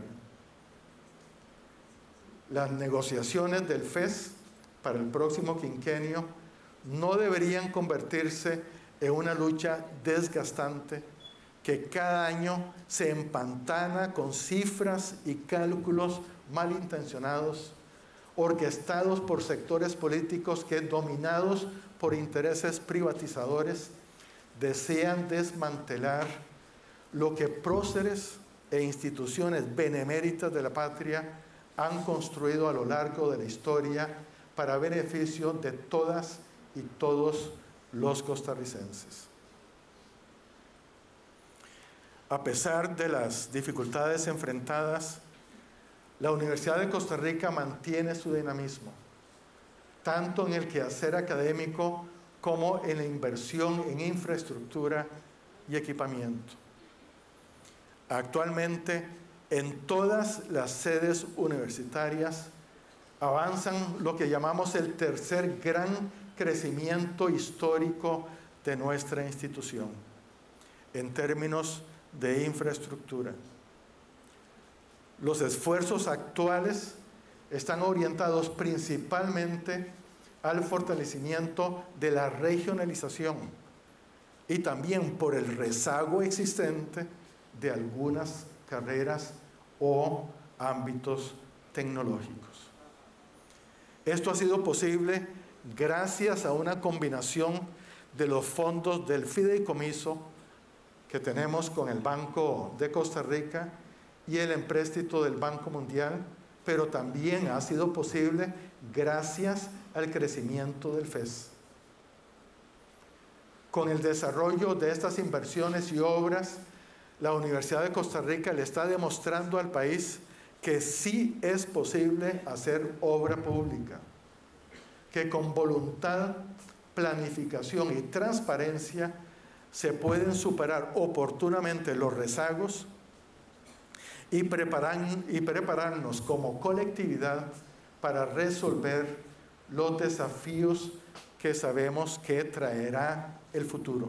Las negociaciones del F E S para el próximo quinquenio no deberían convertirse en una lucha desgastante que cada año se empantana con cifras y cálculos malintencionados, orquestados por sectores políticos que, dominados por intereses privatizadores, desean desmantelar lo que próceres e instituciones beneméritas de la patria han construido a lo largo de la historia para beneficio de todas y todos los costarricenses. A pesar de las dificultades enfrentadas, la Universidad de Costa Rica mantiene su dinamismo, tanto en el quehacer académico como en la inversión en infraestructura y equipamiento. Actualmente, en todas las sedes universitarias avanzan lo que llamamos el tercer gran crecimiento histórico de nuestra institución, en términos de infraestructura. Los esfuerzos actuales están orientados principalmente al fortalecimiento de la regionalización y también por el rezago existente de algunas carreras o ámbitos tecnológicos. Esto ha sido posible gracias a una combinación de los fondos del fideicomiso que tenemos con el Banco de Costa Rica y el empréstito del Banco Mundial, pero también ha sido posible gracias al crecimiento del F E S. Con el desarrollo de estas inversiones y obras, la Universidad de Costa Rica le está demostrando al país que sí es posible hacer obra pública, que con voluntad, planificación y transparencia se pueden superar oportunamente los rezagos y, preparar, y prepararnos como colectividad para resolver los desafíos que sabemos que traerá el futuro.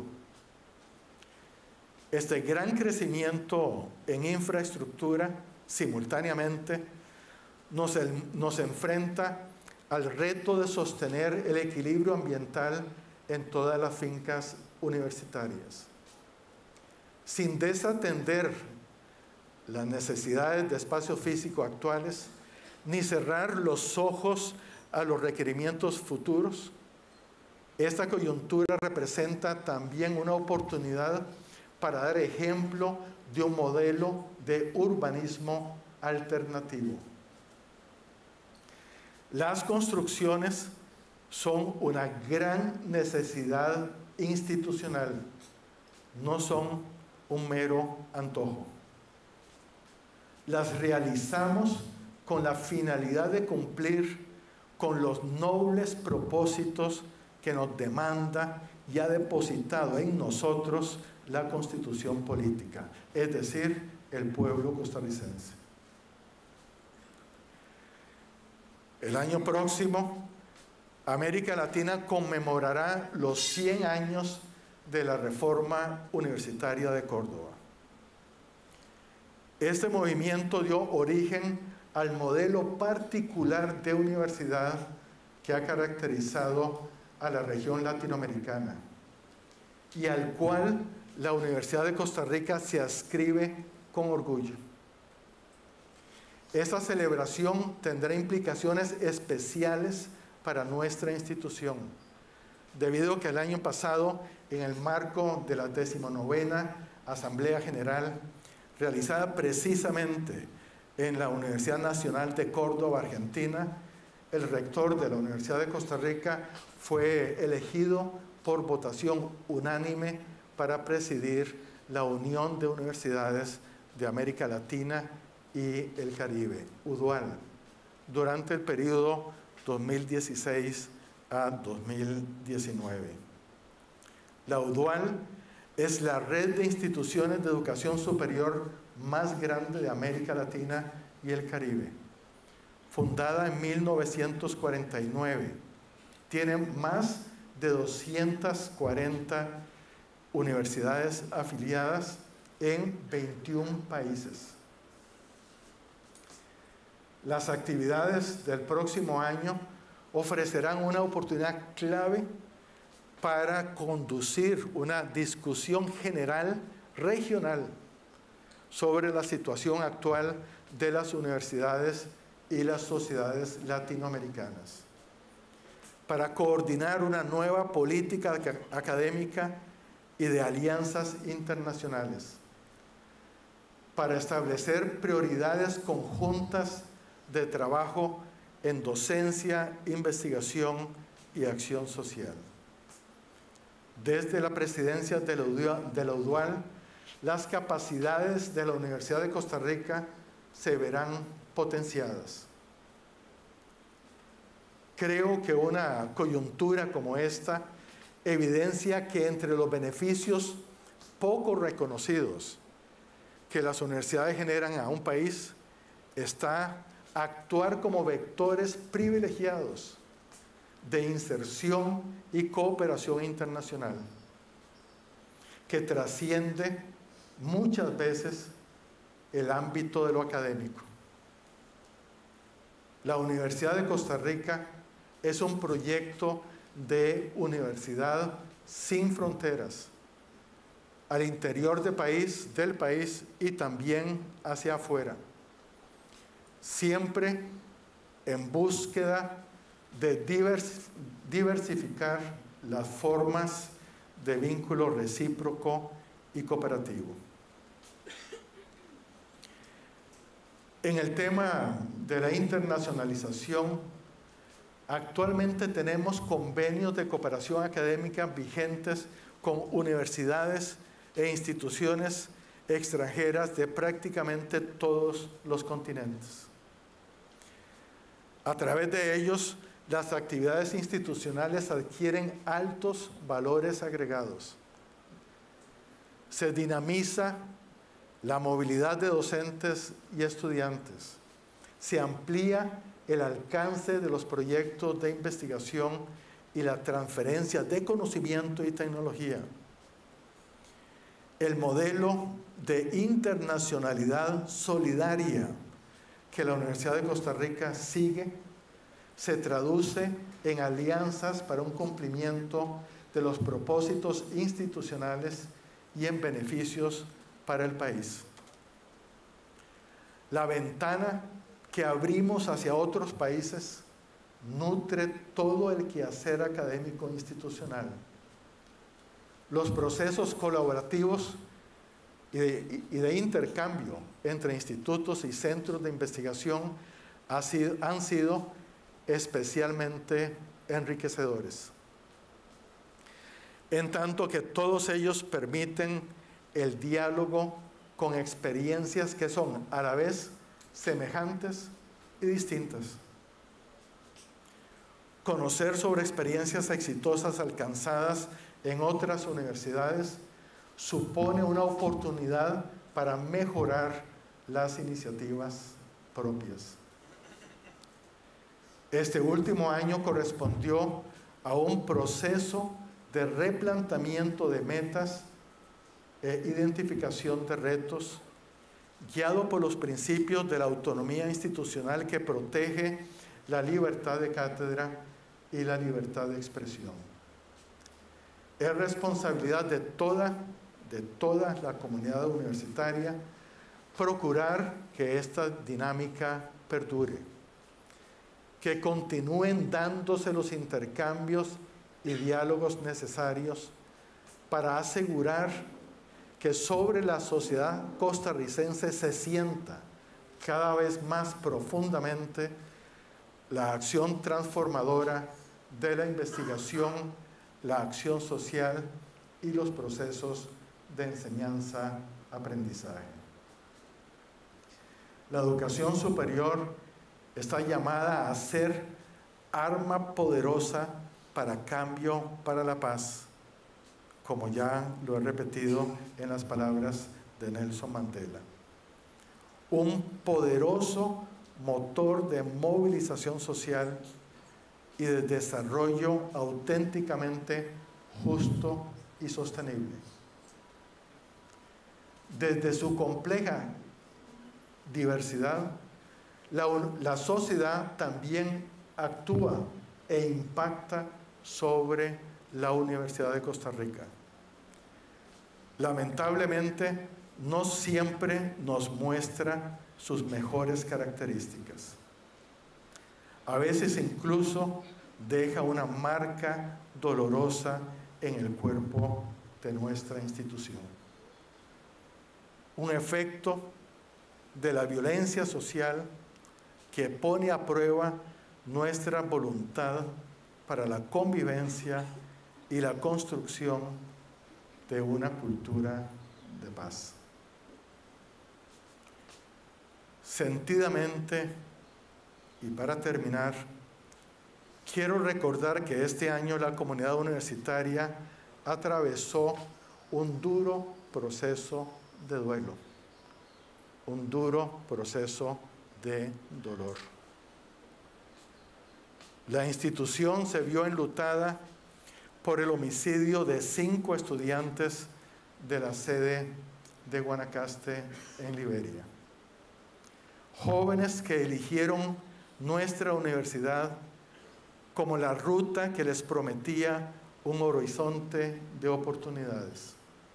Este gran crecimiento en infraestructura simultáneamente nos, el, nos enfrenta al reto de sostener el equilibrio ambiental en todas las fincas universitarias. Sin desatender las necesidades de espacio físico actuales, ni cerrar los ojos a los requerimientos futuros, esta coyuntura representa también una oportunidad para dar ejemplo de un modelo de urbanismo alternativo. Las construcciones son una gran necesidad institucional, no son un mero antojo. Las realizamos con la finalidad de cumplir con los nobles propósitos que nos demanda y ha depositado en nosotros la Constitución política, es decir, el pueblo costarricense. El año próximo, América Latina conmemorará los cien años de la Reforma Universitaria de Córdoba. Este movimiento dio origen al modelo particular de universidad que ha caracterizado a la región latinoamericana y al cual la Universidad de Costa Rica se adscribe con orgullo. Esta celebración tendrá implicaciones especiales para nuestra institución, debido a que el año pasado, en el marco de la decimonovena Asamblea General, realizada precisamente en la Universidad Nacional de Córdoba, Argentina, el rector de la Universidad de Costa Rica fue elegido por votación unánime para presidir la Unión de Universidades de América Latina y el Caribe, UDUAL, durante el periodo dos mil dieciséis a dos mil diecinueve. La UDUAL es la red de instituciones de educación superior más grande de América Latina y el Caribe. Fundada en mil novecientos cuarenta y nueve, tiene más de doscientas cuarenta universidades afiliadas en veintiún países. Las actividades del próximo año ofrecerán una oportunidad clave para conducir una discusión general regional sobre la situación actual de las universidades y las sociedades latinoamericanas, para coordinar una nueva política académica y de alianzas internacionales, para establecer prioridades conjuntas de trabajo en docencia, investigación y acción social. Desde la presidencia de la UDUAL, las capacidades de la Universidad de Costa Rica se verán potenciadas. Creo que una coyuntura como esta evidencia que entre los beneficios poco reconocidos que las universidades generan a un país está actuar como vectores privilegiados de inserción y cooperación internacional, que trasciende muchas veces el ámbito de lo académico. La Universidad de Costa Rica es un proyecto de universidad sin fronteras, al interior del país, del país y también hacia afuera, siempre en búsqueda de divers, diversificar las formas de vínculo recíproco y cooperativo. En el tema de la internacionalización, actualmente tenemos convenios de cooperación académica vigentes con universidades e instituciones extranjeras de prácticamente todos los continentes. A través de ellos, las actividades institucionales adquieren altos valores agregados. Se dinamiza la movilidad de docentes y estudiantes. Se amplía el alcance de los proyectos de investigación y la transferencia de conocimiento y tecnología. El modelo de internacionalidad solidaria que la Universidad de Costa Rica sigue se traduce en alianzas para un cumplimiento de los propósitos institucionales y en beneficios para el país. La ventana que abrimos hacia otros países nutre todo el quehacer académico institucional. Los procesos colaborativos y de, y de intercambio entre institutos y centros de investigación ha sido, han sido especialmente enriquecedores, en tanto que todos ellos permiten el diálogo con experiencias que son a la vez semejantes y distintas. Conocer sobre experiencias exitosas alcanzadas en otras universidades supone una oportunidad para mejorar las iniciativas propias. Este último año correspondió a un proceso de replanteamiento de metas e identificación de retos, guiado por los principios de la autonomía institucional que protege la libertad de cátedra y la libertad de expresión. Es responsabilidad de toda, de toda la comunidad universitaria procurar que esta dinámica perdure, que continúen dándose los intercambios y diálogos necesarios para asegurar que sobre la sociedad costarricense se sienta cada vez más profundamente la acción transformadora de la investigación, la acción social y los procesos de enseñanza-aprendizaje. La educación superior está llamada a ser arma poderosa para cambio, para la paz, como ya lo he repetido en las palabras de Nelson Mandela. Un poderoso motor de movilización social y de desarrollo auténticamente justo y sostenible. Desde su compleja diversidad, la, la sociedad también actúa e impacta sobre la Universidad de Costa Rica. Lamentablemente, no siempre nos muestra sus mejores características. A veces incluso deja una marca dolorosa en el cuerpo de nuestra institución. Un efecto de la violencia social que pone a prueba nuestra voluntad para la convivencia y la construcción de una cultura de paz. Sentidamente, y para terminar, quiero recordar que este año la comunidad universitaria atravesó un duro proceso de duelo, un duro proceso de dolor. La institución se vio enlutada por el homicidio de cinco estudiantes de la sede de Guanacaste en Liberia. Jóvenes que eligieron nuestra universidad como la ruta que les prometía un horizonte de oportunidades.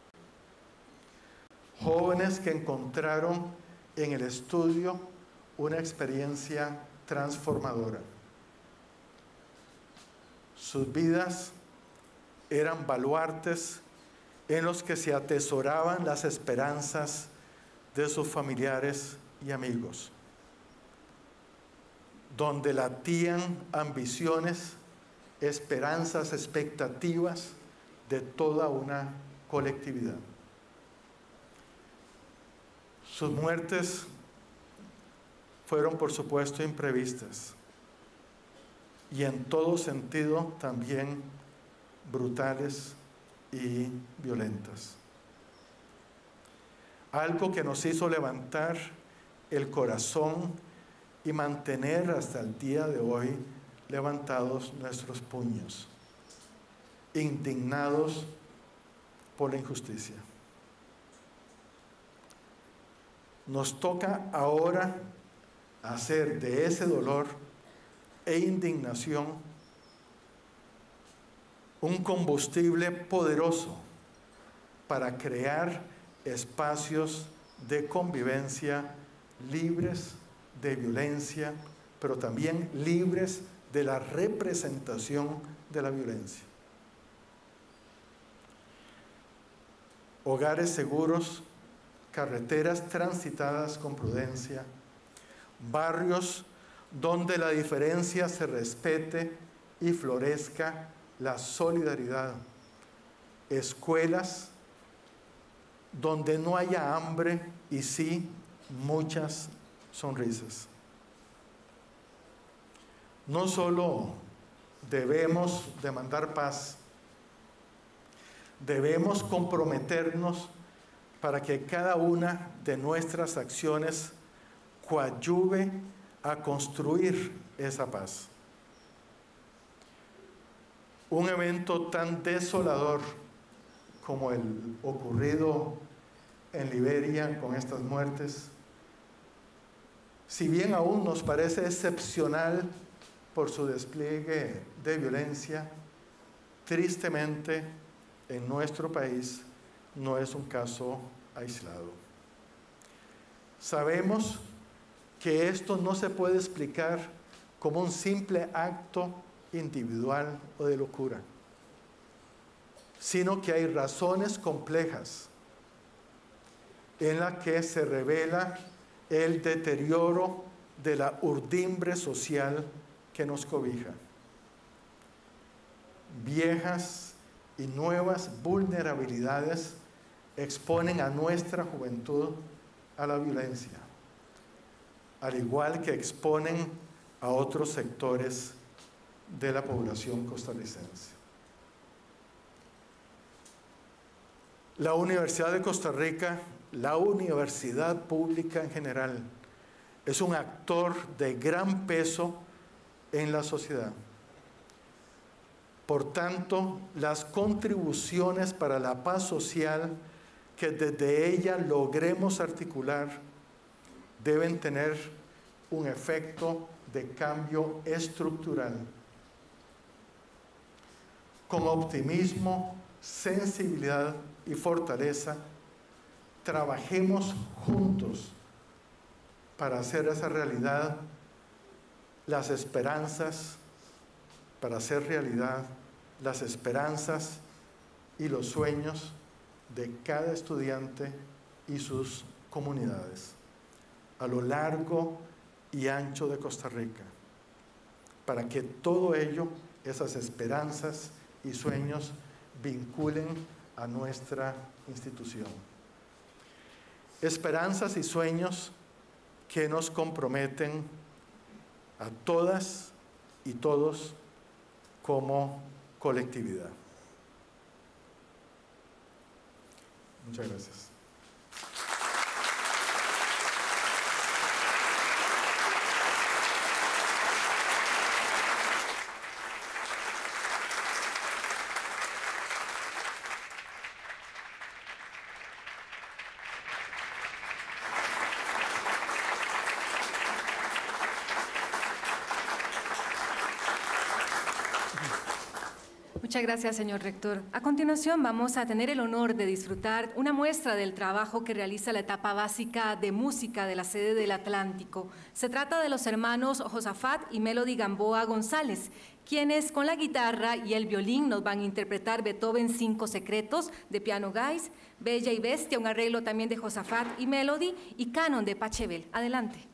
Jóvenes que encontraron en el estudio una experiencia transformadora. Sus vidas eran baluartes en los que se atesoraban las esperanzas de sus familiares y amigos, donde latían ambiciones, esperanzas, expectativas de toda una colectividad. Sus muertes fueron, por supuesto, imprevistas y en todo sentido también brutales y violentas. Algo que nos hizo levantar el corazón y mantener hasta el día de hoy levantados nuestros puños, indignados por la injusticia. Nos toca ahora hacer de ese dolor e indignación un combustible poderoso para crear espacios de convivencia libres de violencia, pero también libres de la representación de la violencia. Hogares seguros, carreteras transitadas con prudencia, barrios donde la diferencia se respete y florezca la solidaridad, escuelas donde no haya hambre y sí muchas sonrisas. No solo debemos demandar paz, debemos comprometernos para que cada una de nuestras acciones coadyuve a construir esa paz. Un evento tan desolador como el ocurrido en Liberia con estas muertes, si bien aún nos parece excepcional por su despliegue de violencia, tristemente en nuestro país no es un caso aislado. Sabemos que esto no se puede explicar como un simple acto individual o de locura, sino que hay razones complejas en las que se revela el deterioro de la urdimbre social que nos cobija. Viejas y nuevas vulnerabilidades exponen a nuestra juventud a la violencia, al igual que exponen a otros sectores de la población costarricense. La Universidad de Costa Rica, la universidad pública en general, es un actor de gran peso en la sociedad. Por tanto, las contribuciones para la paz social que desde ella logremos articular deben tener un efecto de cambio estructural. Con optimismo, sensibilidad y fortaleza, trabajemos juntos para hacer esa realidad las esperanzas, para hacer realidad las esperanzas y los sueños de cada estudiante y sus comunidades a lo largo y ancho de Costa Rica, para que todo ello, esas esperanzas y sueños, vinculen a nuestra institución. Esperanzas y sueños que nos comprometen a todas y todos como colectividad. Muchas gracias. Muchas gracias, señor rector. A continuación vamos a tener el honor de disfrutar una muestra del trabajo que realiza la etapa básica de música de la sede del Atlántico. Se trata de los hermanos Josafat y Melody Gamboa González, quienes con la guitarra y el violín nos van a interpretar Beethoven Cinco Secretos de Piano Guys, Bella y Bestia, un arreglo también de Josafat y Melody, y Canon de Pachelbel. Adelante.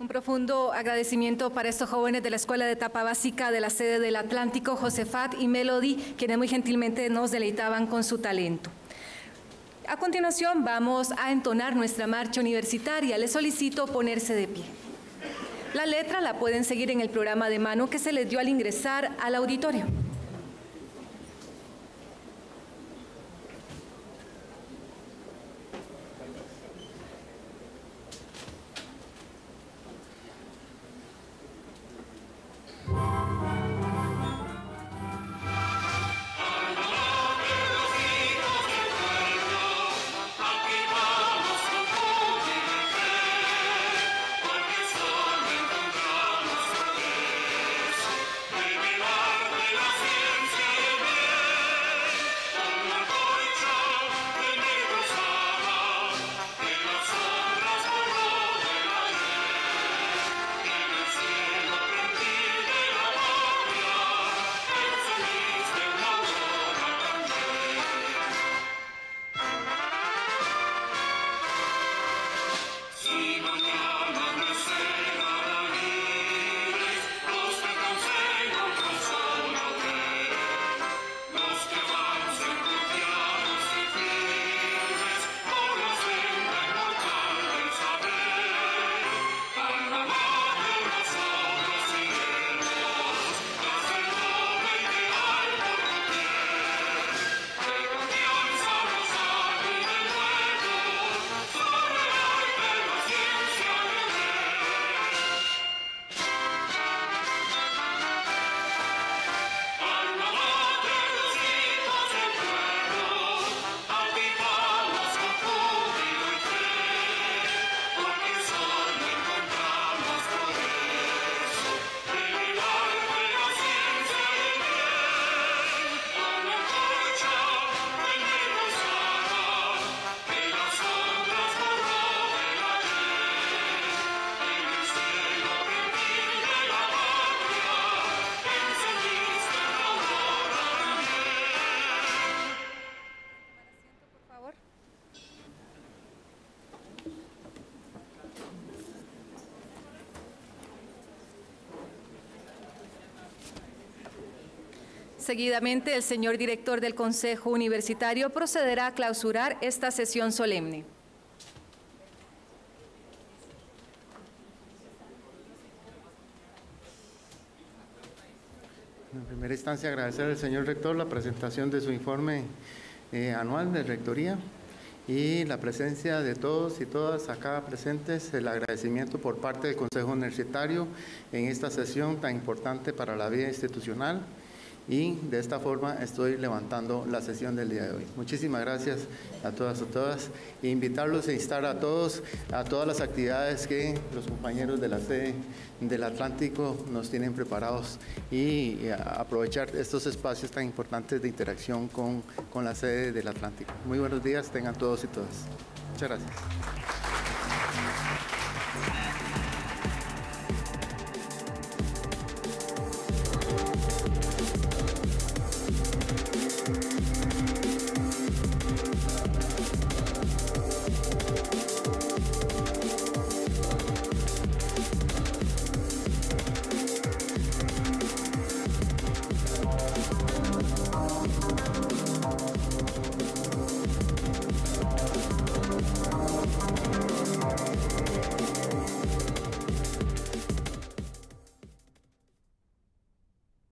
profundo agradecimiento para estos jóvenes de la Escuela de Etapa Básica de la sede del Atlántico, Josefat y Melody, quienes muy gentilmente nos deleitaban con su talento. A continuación vamos a entonar nuestra marcha universitaria. Les solicito ponerse de pie. La letra la pueden seguir en el programa de mano que se les dio al ingresar al auditorio. Seguidamente, el señor director del Consejo Universitario procederá a clausurar esta sesión solemne. En primera instancia, agradecer al señor rector la presentación de su informe eh, anual de rectoría y la presencia de todos y todas acá presentes, el agradecimiento por parte del Consejo Universitario en esta sesión tan importante para la vida institucional. Y de esta forma estoy levantando la sesión del día de hoy. Muchísimas gracias a todas y a todas. E invitarlos e instar a todos a todas las actividades que los compañeros de la sede del Atlántico nos tienen preparados y aprovechar estos espacios tan importantes de interacción con, con la sede del Atlántico. Muy buenos días, tengan todos y todas. Muchas gracias.